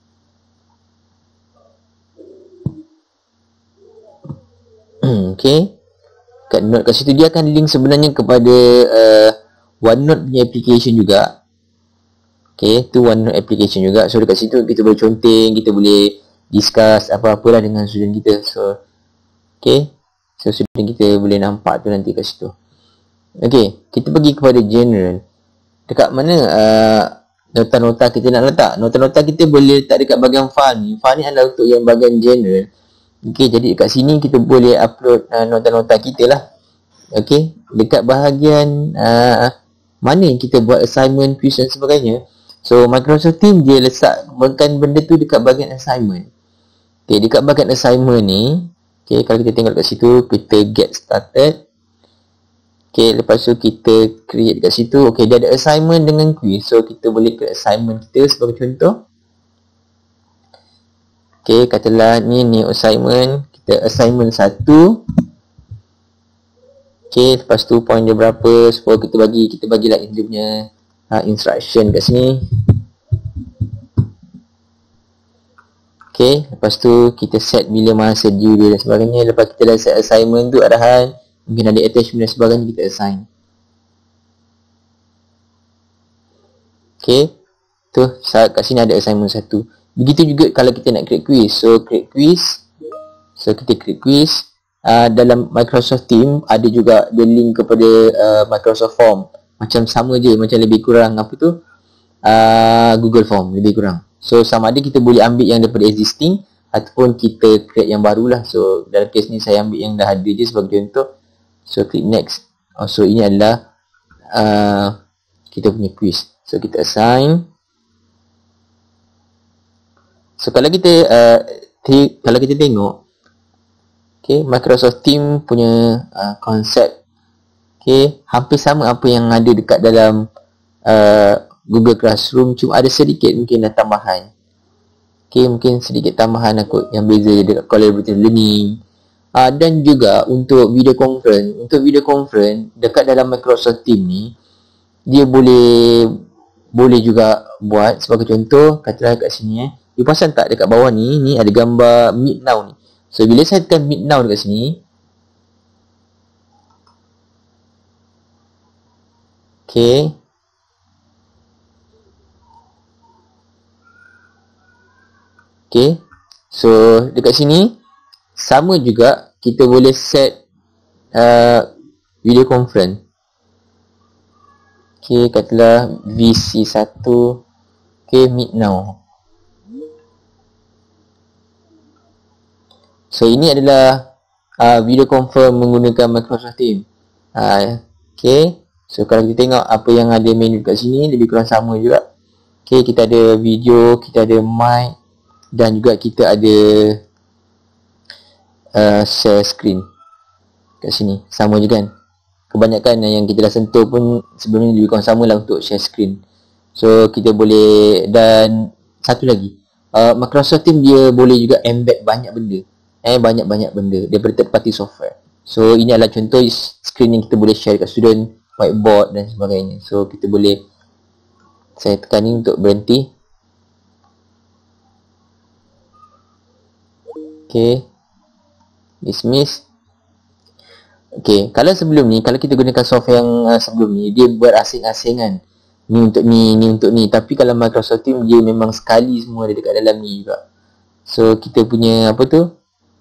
Okay, kat note kat situ dia akan link sebenarnya kepada uh, OneNote punya application juga. Okay, tu OneNote application juga. So dekat situ kita boleh conteng, kita boleh discuss apa-apalah dengan student kita. So okay, so student kita boleh nampak tu nanti kat situ. Okay, kita pergi kepada general. Dekat mana uh, nota-nota kita nak letak? Nota-nota kita boleh letak dekat bahagian file ni. File ni adalah untuk yang bahagian general. Okay, jadi dekat sini kita boleh upload uh, nota-nota kita lah. Okay, dekat bahagian uh, mana yang kita buat assignment, quiz dan sebagainya. So Microsoft Team dia letakkan benda tu dekat bahagian assignment. Okay, dekat bahagian assignment ni, okay, kalau kita tengok dekat situ, kita get started. Okay, lepas tu kita create dekat situ. Okay, dia ada assignment dengan quiz. So kita boleh create assignment kita sebagai contoh. Okay, katalah ni new assignment. Kita assignment satu. Okay, lepas tu point dia berapa, supaya kita bagi, kita bagilah dia punya uh, instruction kat sini. Okay, lepas tu kita set bila masa due dia dan sebagainya. Lepas kita dah set assignment tu, arahan, mungkin ada attachment dan sebagainya, kita assign. Okay, tu kat sini ada assignment satu. Begitu juga kalau kita nak create quiz. So create quiz, so kita create quiz. Uh, dalam Microsoft Teams ada juga the link kepada uh, Microsoft Form. Macam sama je, macam lebih kurang apa tu, uh, Google Form lebih kurang. So sama ada kita boleh ambil yang daripada existing ataupun kita create yang baru lah. So dalam case ni saya ambil yang dah ada je sebagai contoh. So click next. Oh, so ini adalah uh, kita punya quiz. So kita assign. So kalau kita uh, t- kalau kita tengok, okay, Microsoft Teams punya uh, konsep, okay, hampir sama apa yang ada dekat dalam uh, Google Classroom, cuma ada sedikit mungkin dah tambahan. Okay, mungkin sedikit tambahan aku yang beza dekat collaborative learning. Uh, dan juga untuk video conference, untuk video conference dekat dalam Microsoft Teams ni, dia boleh boleh juga buat sebagai contoh, katalah kat sini eh. You perasan tak dekat bawah ni, ni ada gambar Meet Now ni. So bila saya tekan Meet Now dekat sini, okay, okay, so dekat sini sama juga kita boleh set uh, video conference. Okay, katalah V C one, okay, Meet Now. So ini adalah uh, video conference menggunakan Microsoft Teams. uh, Okay, so kalau kita tengok apa yang ada menu kat sini, lebih kurang sama juga. Okay, kita ada video, kita ada mic, dan juga kita ada uh, share screen kat sini, sama je kan. Kebanyakan yang kita dah sentuh pun sebelum ni lebih kurang sama lah untuk share screen. So kita boleh, dan satu lagi, uh, Microsoft Teams dia boleh juga embed banyak benda, eh banyak-banyak benda daripada third party software. So ini adalah contoh screen yang kita boleh share kat student, whiteboard dan sebagainya. So kita boleh, saya tekan ni untuk berhenti. Okay, dismiss. Okay, kalau sebelum ni, kalau kita gunakan software yang uh, sebelum ni, dia buat asing-asingan, ni untuk ni, ni untuk ni. Tapi kalau Microsoft Teams, dia memang sekali semua ada dekat dalam ni juga. So kita punya apa tu,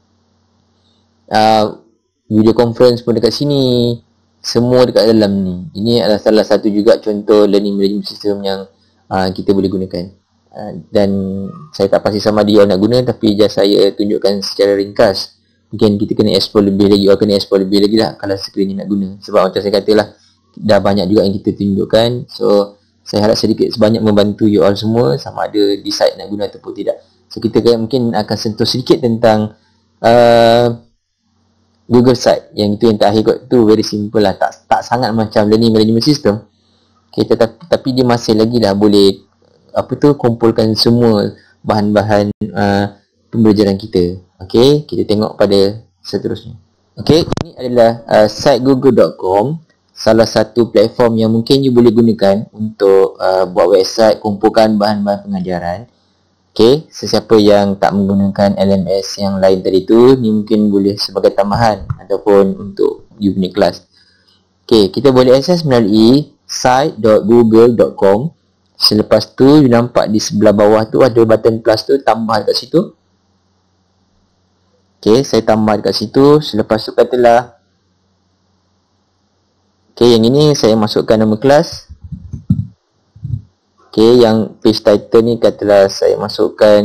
uh, video conference pun dekat sini, semua dekat dalam ni. Ini adalah salah satu juga contoh learning management system yang uh, kita boleh gunakan. Uh, dan saya tak pasti sama dia nak guna, tapi just saya tunjukkan secara ringkas. Mungkin kita kena explore lebih lagi, or kena explore lebih lagi lah kalau screen ni nak guna. Sebab macam saya kata lah, dah banyak juga yang kita tunjukkan. So saya harap sedikit sebanyak membantu you all semua, sama ada decide nak guna ataupun tidak. So kita kan mungkin akan sentuh sedikit tentang uh, Google Site. Yang itu yang terakhir kot tu, very simple lah, tak tak sangat macam learning management system. Okay, tetapi, tapi dia masih lagi lah boleh apa tu, kumpulkan semua bahan-bahan uh, pembelajaran kita. Okay, kita tengok pada seterusnya. Okay, ini adalah uh, site google dot com, salah satu platform yang mungkin you boleh gunakan untuk uh, buat website, kumpulkan bahan-bahan pengajaran. Okay, sesiapa yang tak menggunakan L M S yang lain tadi tu, ni mungkin boleh sebagai tambahan ataupun untuk you punya kelas. Okay, kita boleh akses melalui site dot google dot com. Selepas tu, you nampak di sebelah bawah tu ada button plus tu, tambah dekat situ. Okay, saya tambah dekat situ. Selepas tu katalah, okay, yang ini saya masukkan nama kelas. Okay, yang page title ni katalah saya masukkan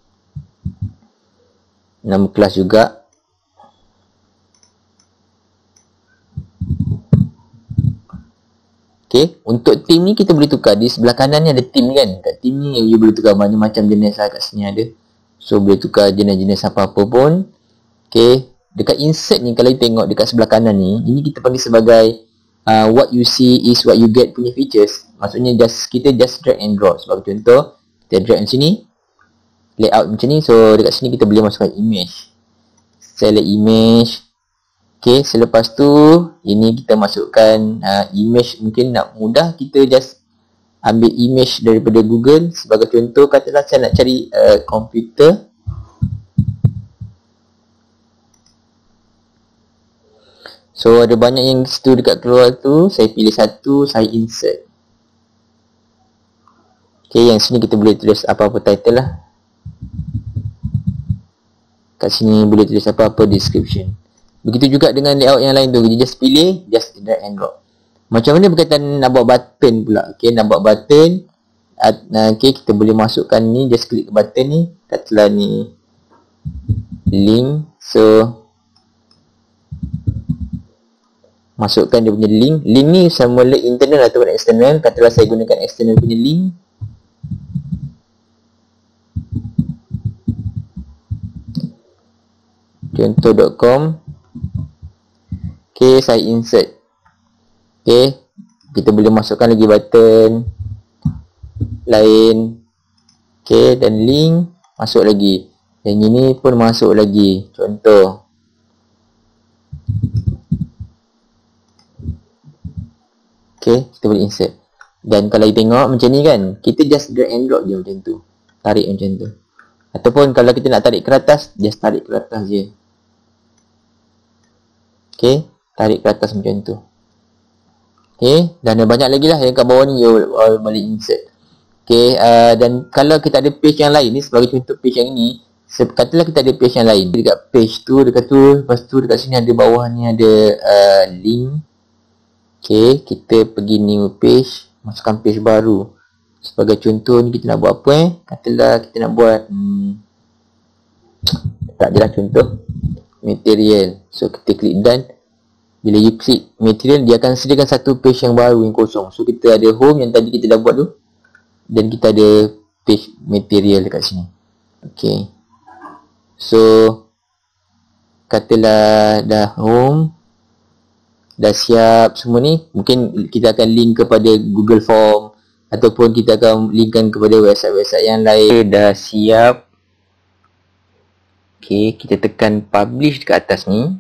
nama kelas juga. Okay, untuk team ni kita boleh tukar. Di sebelah kanan ni ada team kan. Kat team ni you boleh tukar macam-macam jenis lah, kat sini ada. So boleh tukar jenis-jenis apa-apa pun. Okay, dekat insert ni kalau you tengok dekat sebelah kanan ni, ini kita panggil sebagai uh, what you see is what you get punya features. Maksudnya just kita just drag and drop. Sebagai contoh, kita drag di sini, layout macam ni. So dekat sini kita boleh masukkan image, select image. Okay, selepas tu ini kita masukkan uh, image. Mungkin nak mudah, kita just ambil image daripada Google. Sebagai contoh, katalah saya nak cari uh, komputer. So ada banyak yang situ dekat keluar tu. Saya pilih satu, saya insert. Okay, yang sini kita boleh tulis apa-apa title lah. Kat sini boleh tulis apa-apa description. Begitu juga dengan layout yang lain tu. Kita just pilih, just drag and drop. Macam mana berkaitan nak buat button pula. Okay, nak buat button. Okay, kita boleh masukkan ni. Just klik button ni. Katalah ni link. So masukkan dia punya link. Link ni sama ada internal ataupun external. Katalah saya gunakan external punya link. Contoh dot com. Okay, saya insert. Okay, kita boleh masukkan lagi button lain. Okay, dan link masuk lagi. Yang ini pun masuk lagi. Contoh. Okay, kita boleh insert. Dan kalau kita tengok macam ni kan, kita just drag and drop je macam tu. Tarik macam tu. Ataupun kalau kita nak tarik ke atas, just tarik ke atas je. Okay, tarik ke atas macam tu. Okay, dan ada banyak lagi lah yang kat bawah ni you boleh insert. Okay, uh, dan kalau kita ada page yang lain ni, sebagai contoh page yang ini, katalah kita ada page yang lain. Dekat page tu, dekat tu, lepas tu dekat sini ada bawah ni ada uh, link. Okay, kita pergi new page, masukkan page baru. Sebagai contoh ni kita nak buat apa eh? Katalah kita nak buat hmm, tak je lah contoh material. So kita klik done. Bila you klik material, dia akan sediakan satu page yang baru yang kosong. So kita ada home yang tadi kita dah buat tu, dan kita ada page material dekat sini. Okay, so katalah dah home, dah siap semua ni. Mungkin kita akan link kepada Google Form, ataupun kita akan linkkan kepada website-website yang lain. Dah siap. Okay, kita tekan publish dekat atas ni.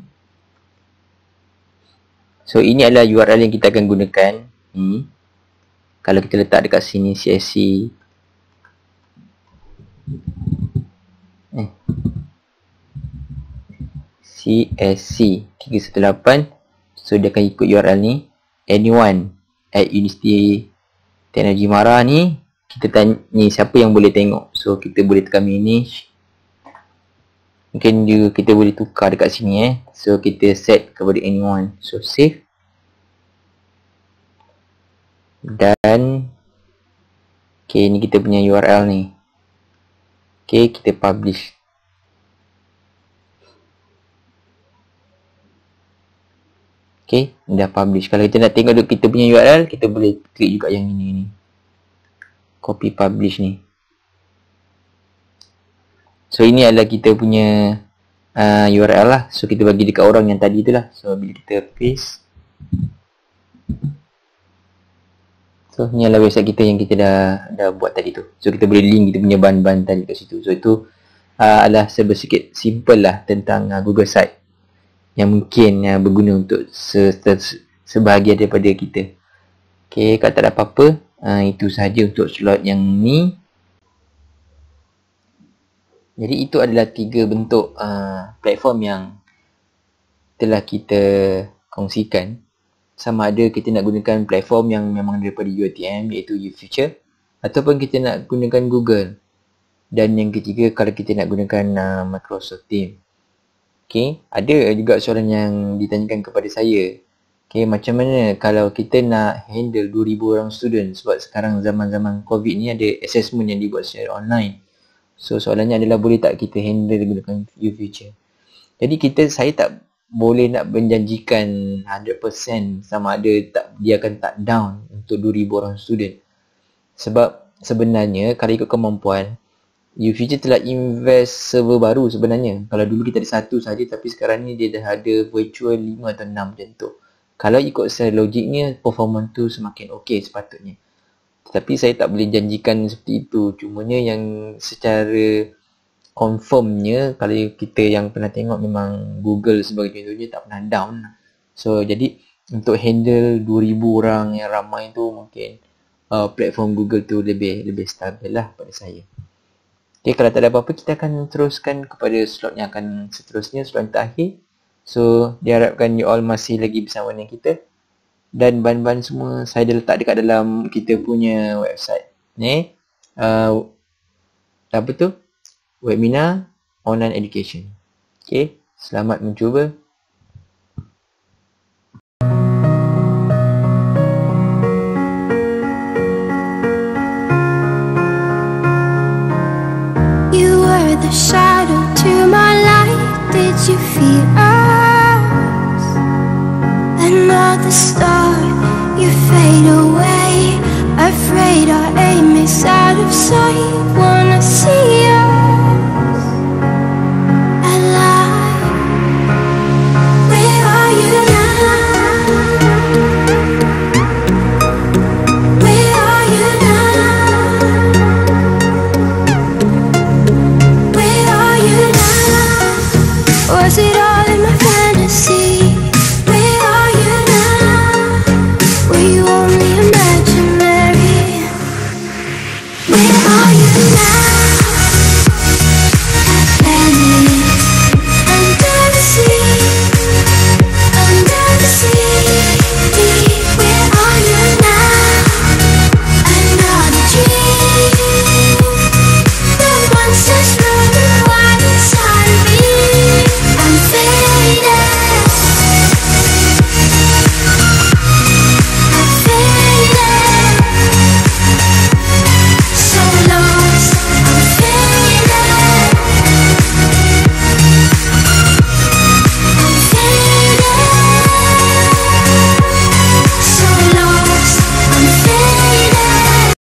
So ini adalah U R L yang kita akan gunakan. Ni, kalau kita letak dekat sini C S C eh. C S C tiga satu lapan. So dia akan ikut U R L ni. Anyone at University Teknologi Mara ni, kita tanya ni siapa yang boleh tengok. So kita boleh tekan manage. Mungkin juga kita boleh tukar dekat sini eh. So kita set kepada anyone. So save. Dan okay, ni kita punya U R L ni. Okay, kita publish. Okay, dah publish. Kalau kita nak tengok kita punya U R L, kita boleh klik juga yang ini ni. Copy publish ni. So ini adalah kita punya uh, U R L lah. So kita bagi dekat orang yang tadi tu lah. So bila kita paste, so ni adalah website kita yang kita dah dah buat tadi tu. So kita boleh link kita punya bahan-bahan tadi kat situ. So itu uh, adalah sedikit simple lah tentang uh, Google Site yang mungkin uh, berguna untuk se se sebahagian daripada kita. Okay, kalau tak ada apa-apa, uh, itu sahaja untuk slot yang ni. Jadi itu adalah tiga bentuk uh, platform yang telah kita kongsikan. Sama ada kita nak gunakan platform yang memang daripada U I T M, iaitu UFuture, ataupun kita nak gunakan Google. Dan yang ketiga, kalau kita nak gunakan uh, Microsoft Teams. Okay, ada juga soalan yang ditanyakan kepada saya. Okay, macam mana kalau kita nak handle dua ribu orang student, sebab sekarang zaman-zaman COVID ni ada assessment yang dibuat secara online. So soalannya adalah, boleh tak kita handle gunakan UFuture? Jadi kita, saya tak boleh nak menjanjikan one hundred percent sama ada tak, dia akan tak down untuk dua ribu orang student. Sebab sebenarnya kalau ikut kemampuan, UFuture telah invest server baru sebenarnya. Kalau dulu kita ada satu saja, tapi sekarang ni dia dah ada virtual lima atau enam macam tu. Kalau ikut secara logiknya, performance tu semakin okey sepatutnya. Tetapi saya tak boleh janjikan seperti itu. Cumanya yang secara confirmnya kalau kita yang pernah tengok memang Google sebagai contohnya tak pernah down. So jadi untuk handle dua ribu orang yang ramai tu mungkin uh, platform Google tu lebih lebih stabil lah pada saya. Okay, kalau tak ada apa-apa kita akan teruskan kepada slot yang akan seterusnya, slot yang terakhir. So diharapkan you all masih lagi bersama dengan kita. Dan bahan-bahan semua saya dah letak dekat dalam kita punya website ni. Uh, apa tu? Webinar Online Education. Okay, selamat mencuba. You were the shadow to my light. Did you feel us? Another star, you fade away. Afraid our aim is out of sight. Wanna see us alive. Where are you now? Where are you now? Where are you now? Was it all in my fantasy? Where are you now? Were you only imaginary? Where are you now?